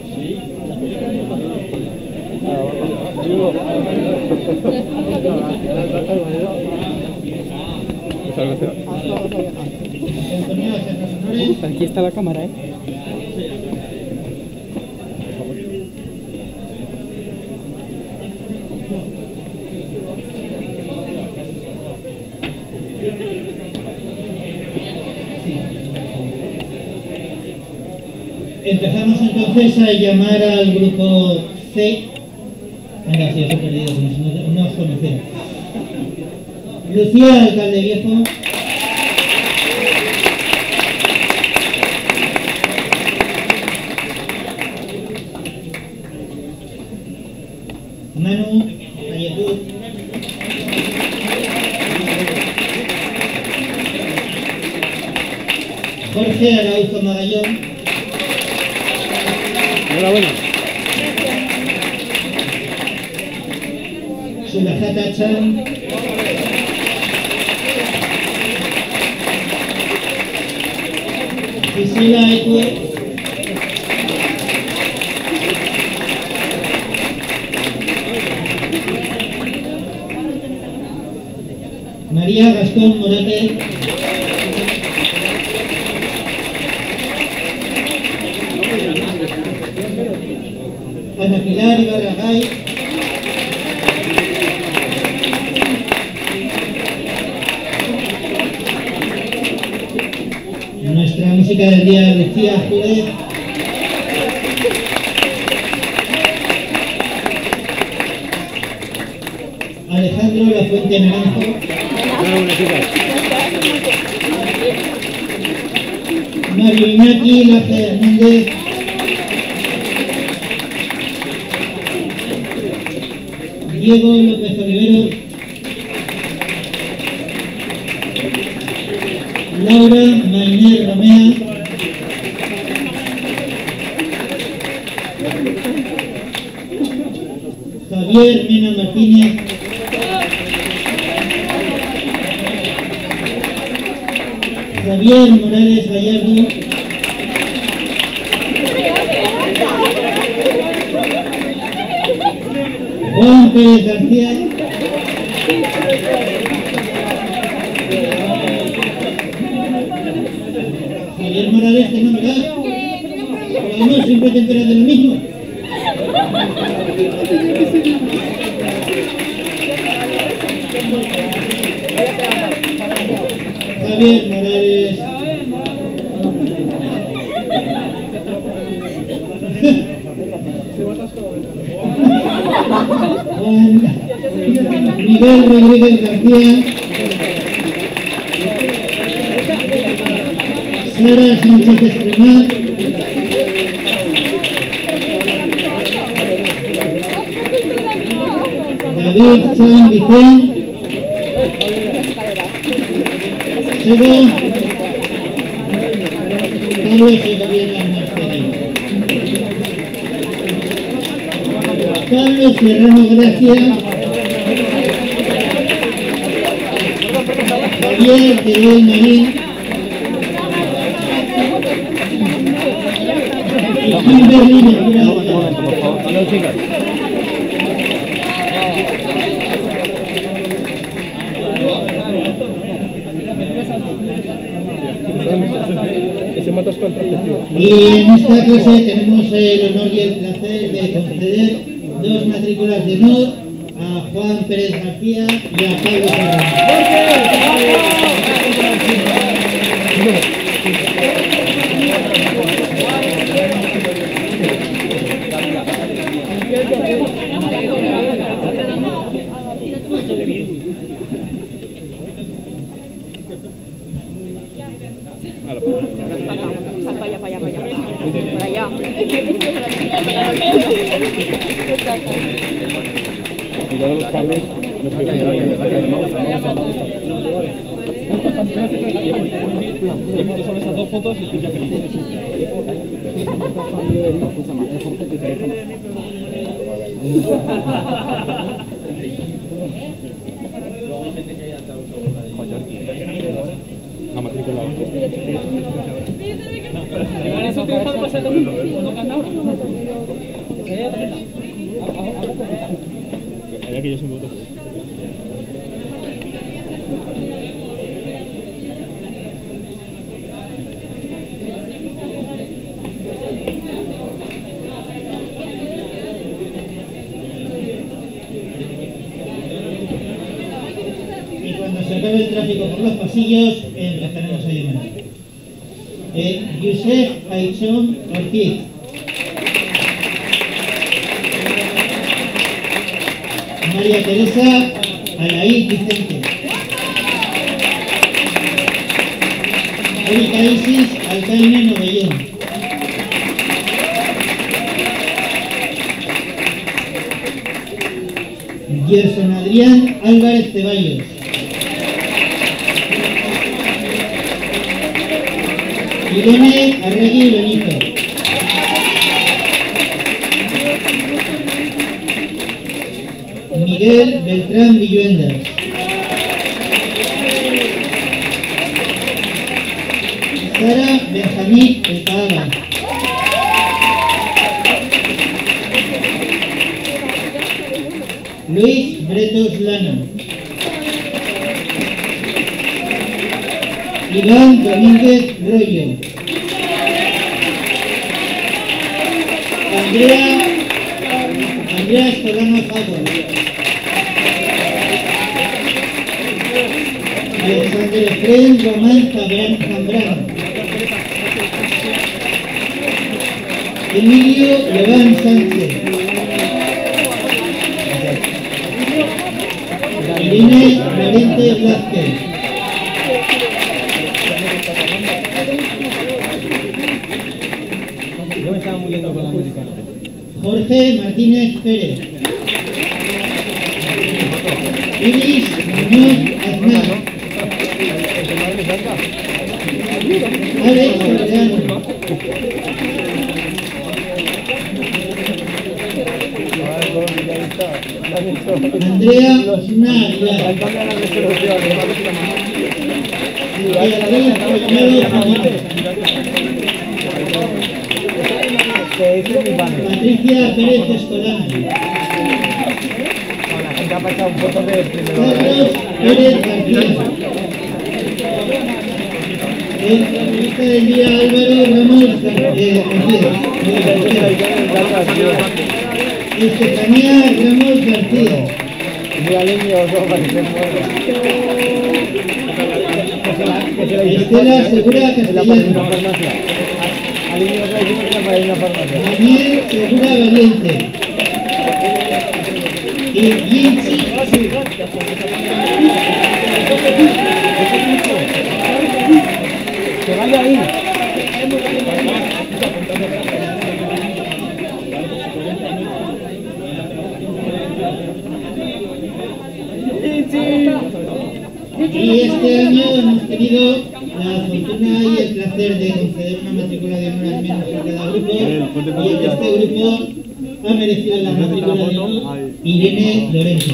Aquí está la cámara, ¿eh? Empezamos entonces a llamar al grupo C. Venga, si os he perdido, no os conocía. Lucía, alcalde viejo. Manu, Ayepur. Jorge Arauzo Magallón. Enhorabuena. Sulajata Chan. Gisela Ecu. María Gastón Morate. Ana Pilar Ibarragay. Nuestra música del día, Lucía Jurez. Alejandro La Fuente Naranjo. Mario Iñaki Laje Hernández. Diego López Olivero. Laura Mainer Romea. Javier Mena Martínez. Javier Morales Gallardo. Juan Pérez García. Javier Morales, que no me da. Pero no, siempre te enteras de lo mismo. Javier Morales. Miguel Rodríguez García. Sara Sánchez Espremar. David San Vicente. Seba. Carlos Seba. Pablo Serrano Gracia, Javier Teruel Marín y Kimberly Ventura. Y en esta clase tenemos el honor y el placer de conceder 2 matrículas de honor a Juan Pérez García y a Pablo Serrano. Y cuando se acabe el tráfico por los pasillos, empezaremos a llamar. Yusef Aichón Ortiz. María Teresa Alaí Vicente. Erika Isis Alcaine Novellón. Gerson Adrián Álvarez Ceballos. Irene Arregui Benito. Miguel Beltrán Villuendas. Sara Benjamín Elcaba. Luis Bretos Lana. Iván Domínguez Rollo. Andrea Escolano Fagos. Alexander Efraín Román Zambrano. Emilio Leván Sánchez. Irene Valente Vázquez. Yo me estaba muriendo con la música. Jorge Martínez Pérez. Iris Muñoz Aznar. Alex Ordeano. Andrea Osuna Aguilar. Patricia Pérez Escolano. Carlos Pérez García. En la revista del día Álvaro Ramos García. Estefanía Ramos García. Estela Segura Castellano. Daniel Segura Valiente. Y Jinsi. Que vaya ahí. Y este año hemos tenido la fortuna y el placer de conceder una matrícula de honor al menos a cada grupo. Y en este grupo ha merecido la matrícula de honor Irene Lorenzo.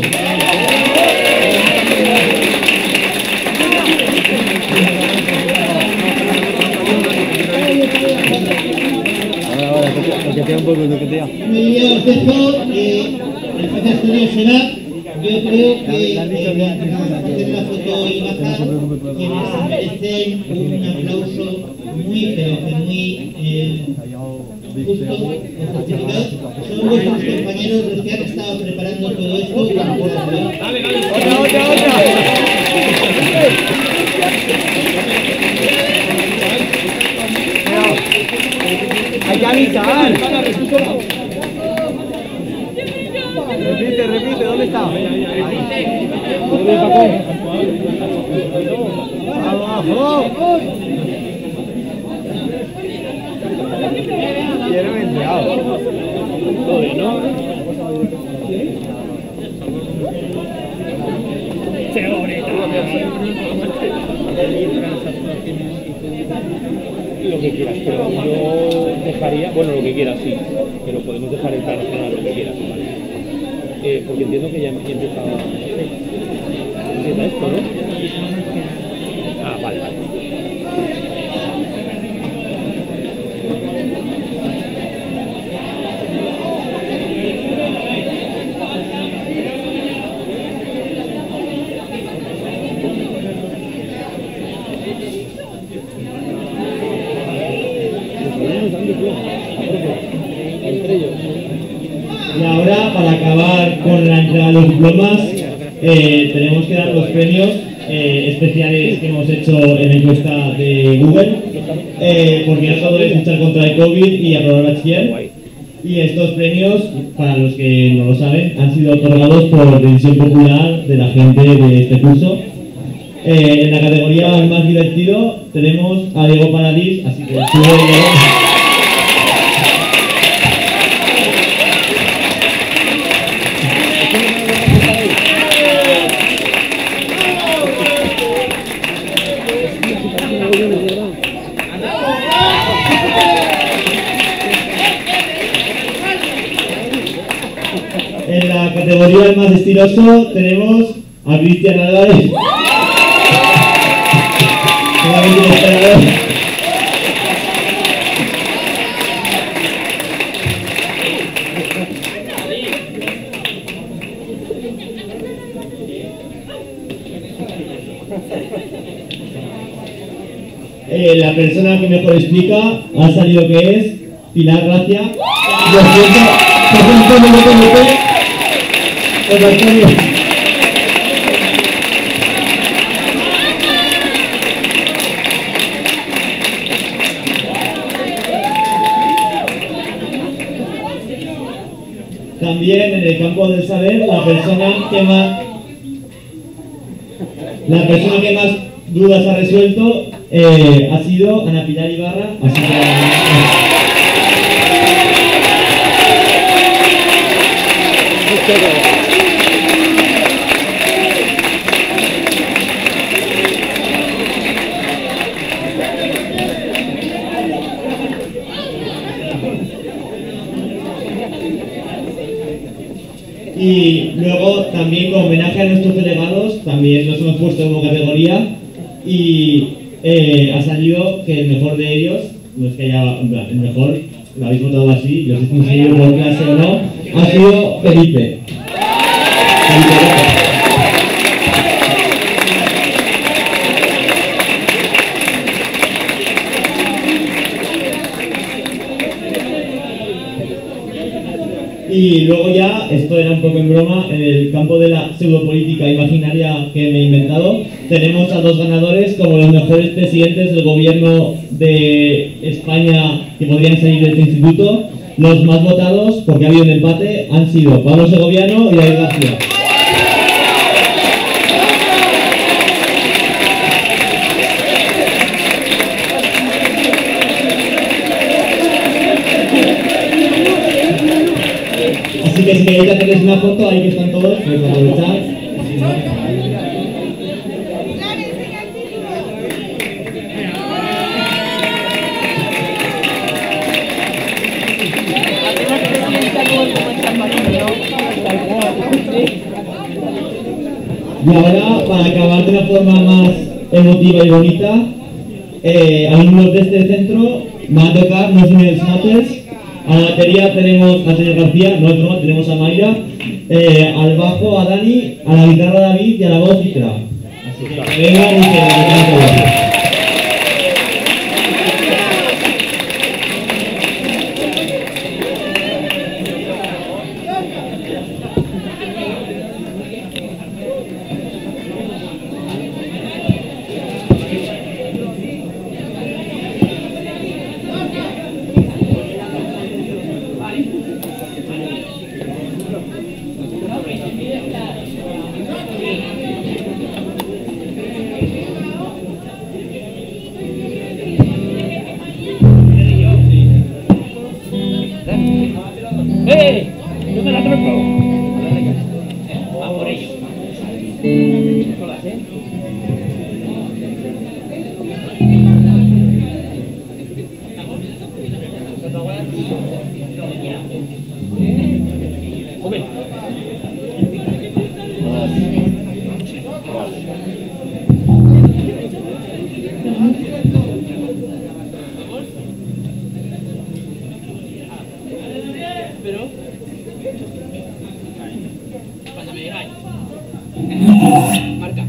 Y ya os dejo, el jefe de estudio será, yo creo que hacer la foto y bajar, quienes se merecen un aplauso muy, pero que muy justo o justificado, son vuestros compañeros los que han estado preparando todo esto. Hay que avisar. Repite, ¿dónde está? ¡Abajo! Quiero entrado. ¿No? Lo que quieras, pero yo dejaría, bueno, lo que quieras, sí, pero podemos dejar el plan nacional, lo que quieras, ¿vale? Porque entiendo que ya empieza esto, ¿no? Ah, vale. Y ahora, para acabar con la entrega de los diplomas, tenemos que dar los premios especiales que hemos hecho en la encuesta de Google, porque no todo es luchar contra el COVID y aprobar bachiller. Y estos premios, para los que no lo saben, han sido otorgados por decisión popular de la gente de este curso. En la categoría más divertido tenemos a Diego Paradís, así que sube Diego. En la categoría más estiloso tenemos a Cristian Álvarez. La persona que mejor explica ha salido que es Pilar Gracia. También en el campo del saber, la persona que más dudas ha resuelto ha sido Ana Pilar Ibarra. Así y luego también como homenaje a nuestros delegados también nos hemos puesto como categoría y ha salido que el mejor de ellos, no es que haya el mejor, lo habéis votado así, yo sé si conseguido por clase o no, ha sido Felipe. Y luego ya, esto era un poco en broma, en el campo de la pseudopolítica imaginaria que me he inventado, tenemos a dos ganadores como los mejores presidentes del gobierno de España que podrían salir de este instituto. Los más votados, porque ha habido un empate, han sido Pablo Segoviano y David García. Así que si queréis hacerles una foto, ahí que están todos, podéis aprovechar. Gracias. Y ahora, para acabar de una forma más emotiva y bonita, alumnos de este centro van a tocar No Single Snappers. A la batería tenemos a señor García, no es broma, tenemos a Mayra, al bajo a Dani, a la guitarra a David y a la voz Ikra. Así que vengan y que todos. ¡Yo me la tronco! ¡Va por ello! Pero pásame, Ray. Marca.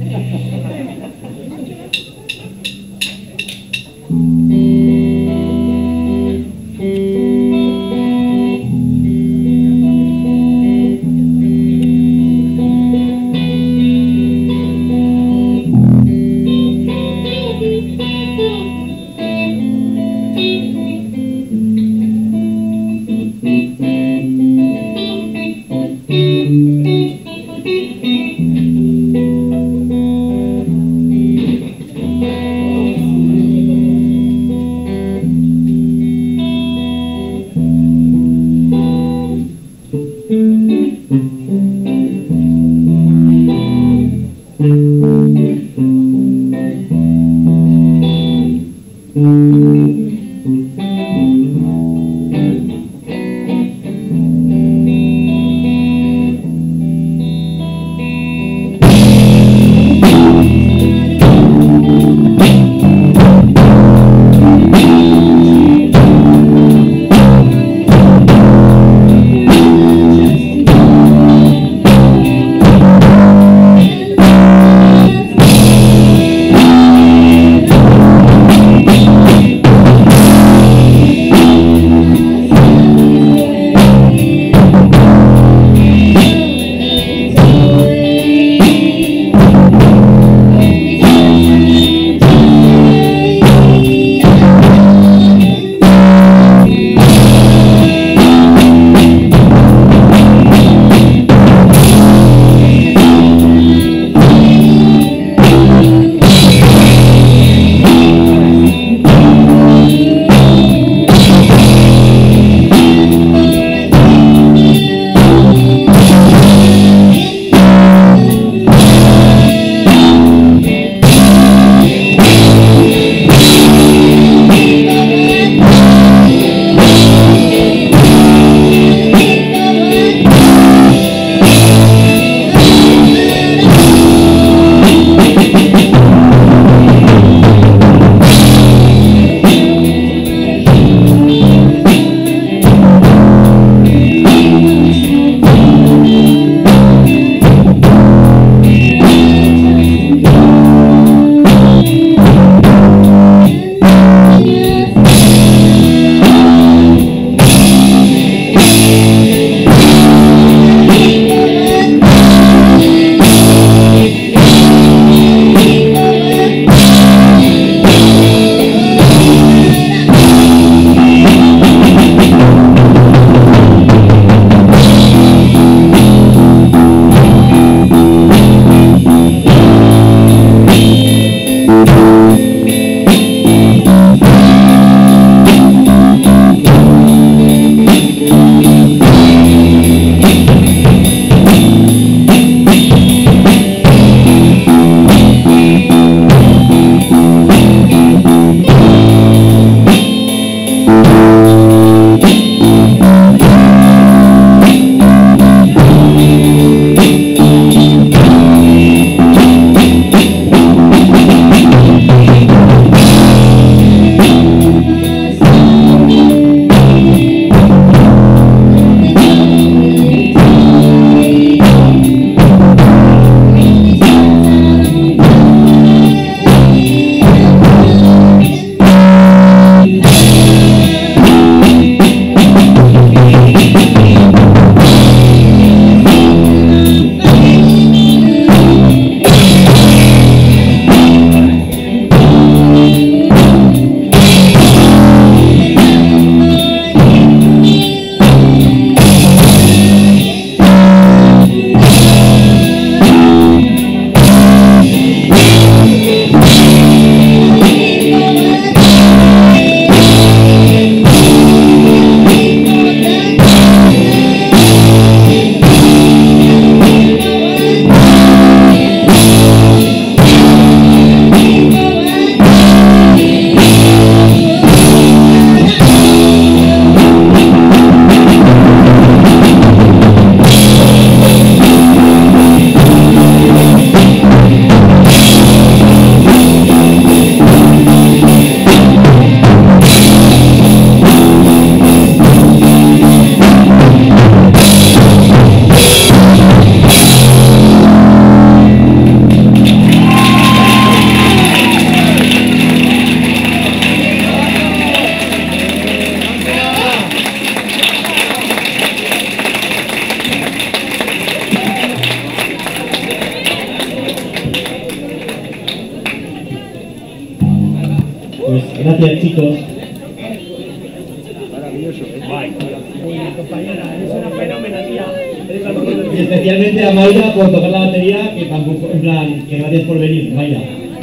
Gracias, chicos. Maravilloso. Muy bien, compañera, eres una fenómena, tía. Eres la mejor del Y especialmente a Mayra por tocar la batería, que tampoco, en plan, que gracias por venir, Mayra.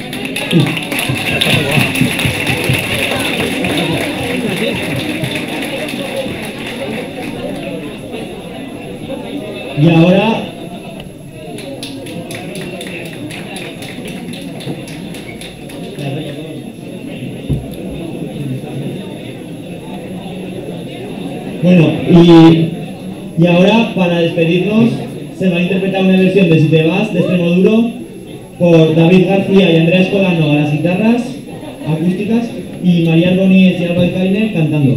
Y ahora bueno, y ahora para despedirnos se va a interpretar una versión de Si te vas de Extremoduro por David García y Andrea Escolano a las guitarras acústicas y María Arbonies y Alba Alcaine cantando.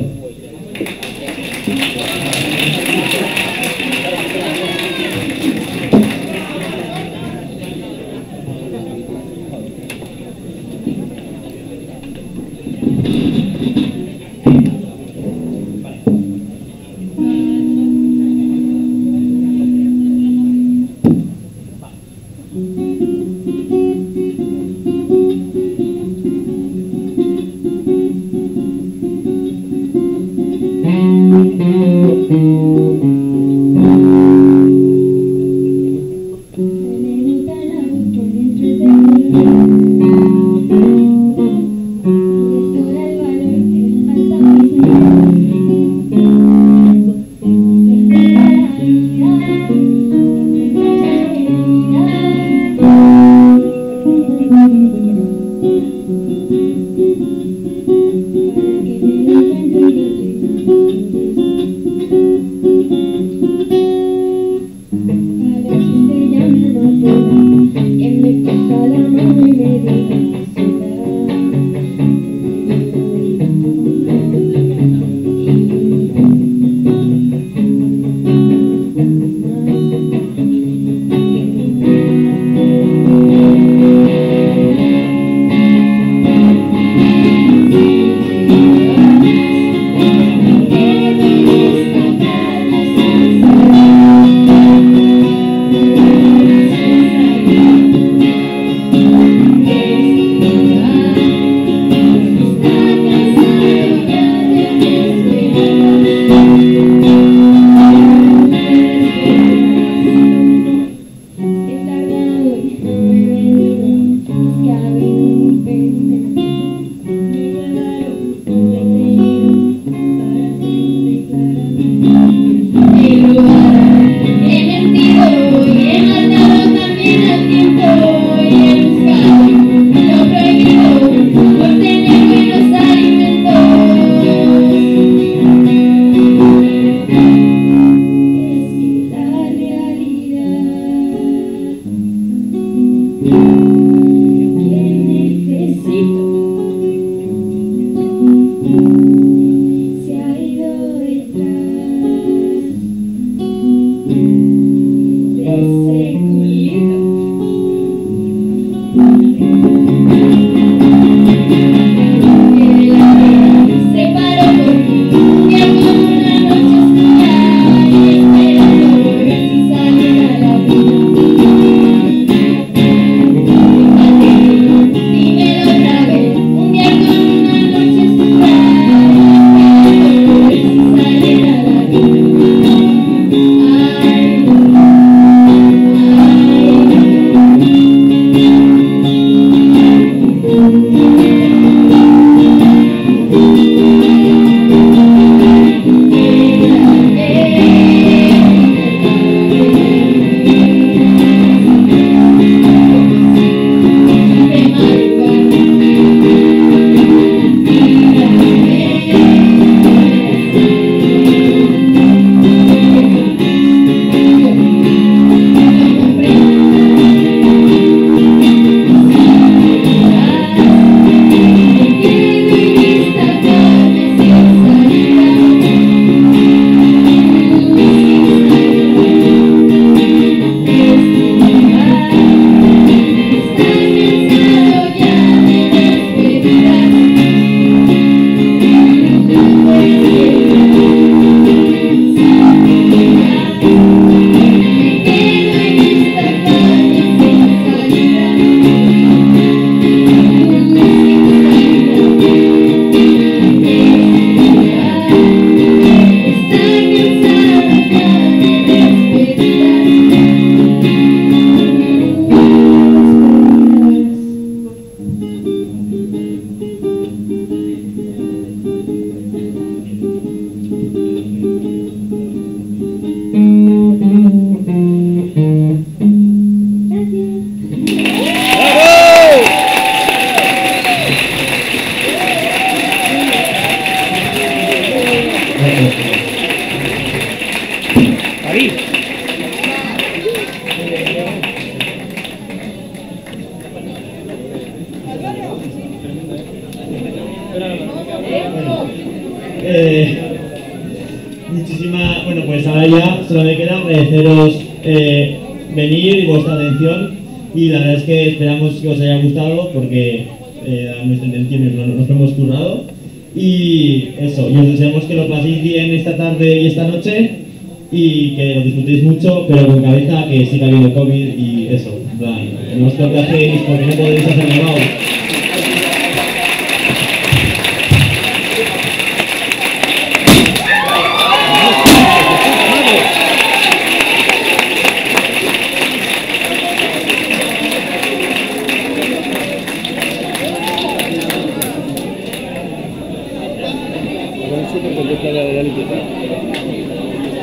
Bueno, pues ahora ya solo me queda agradeceros venir y vuestra atención, y la verdad es que esperamos que os haya gustado porque a nuestra intención nos hemos currado, y eso, y os deseamos que lo paséis bien esta tarde y esta noche y que lo disfrutéis mucho, pero con cabeza que siga habiendo COVID y eso, en plan, no os contagiéis porque no podéis hacer nada. Super, porque está la limpieza.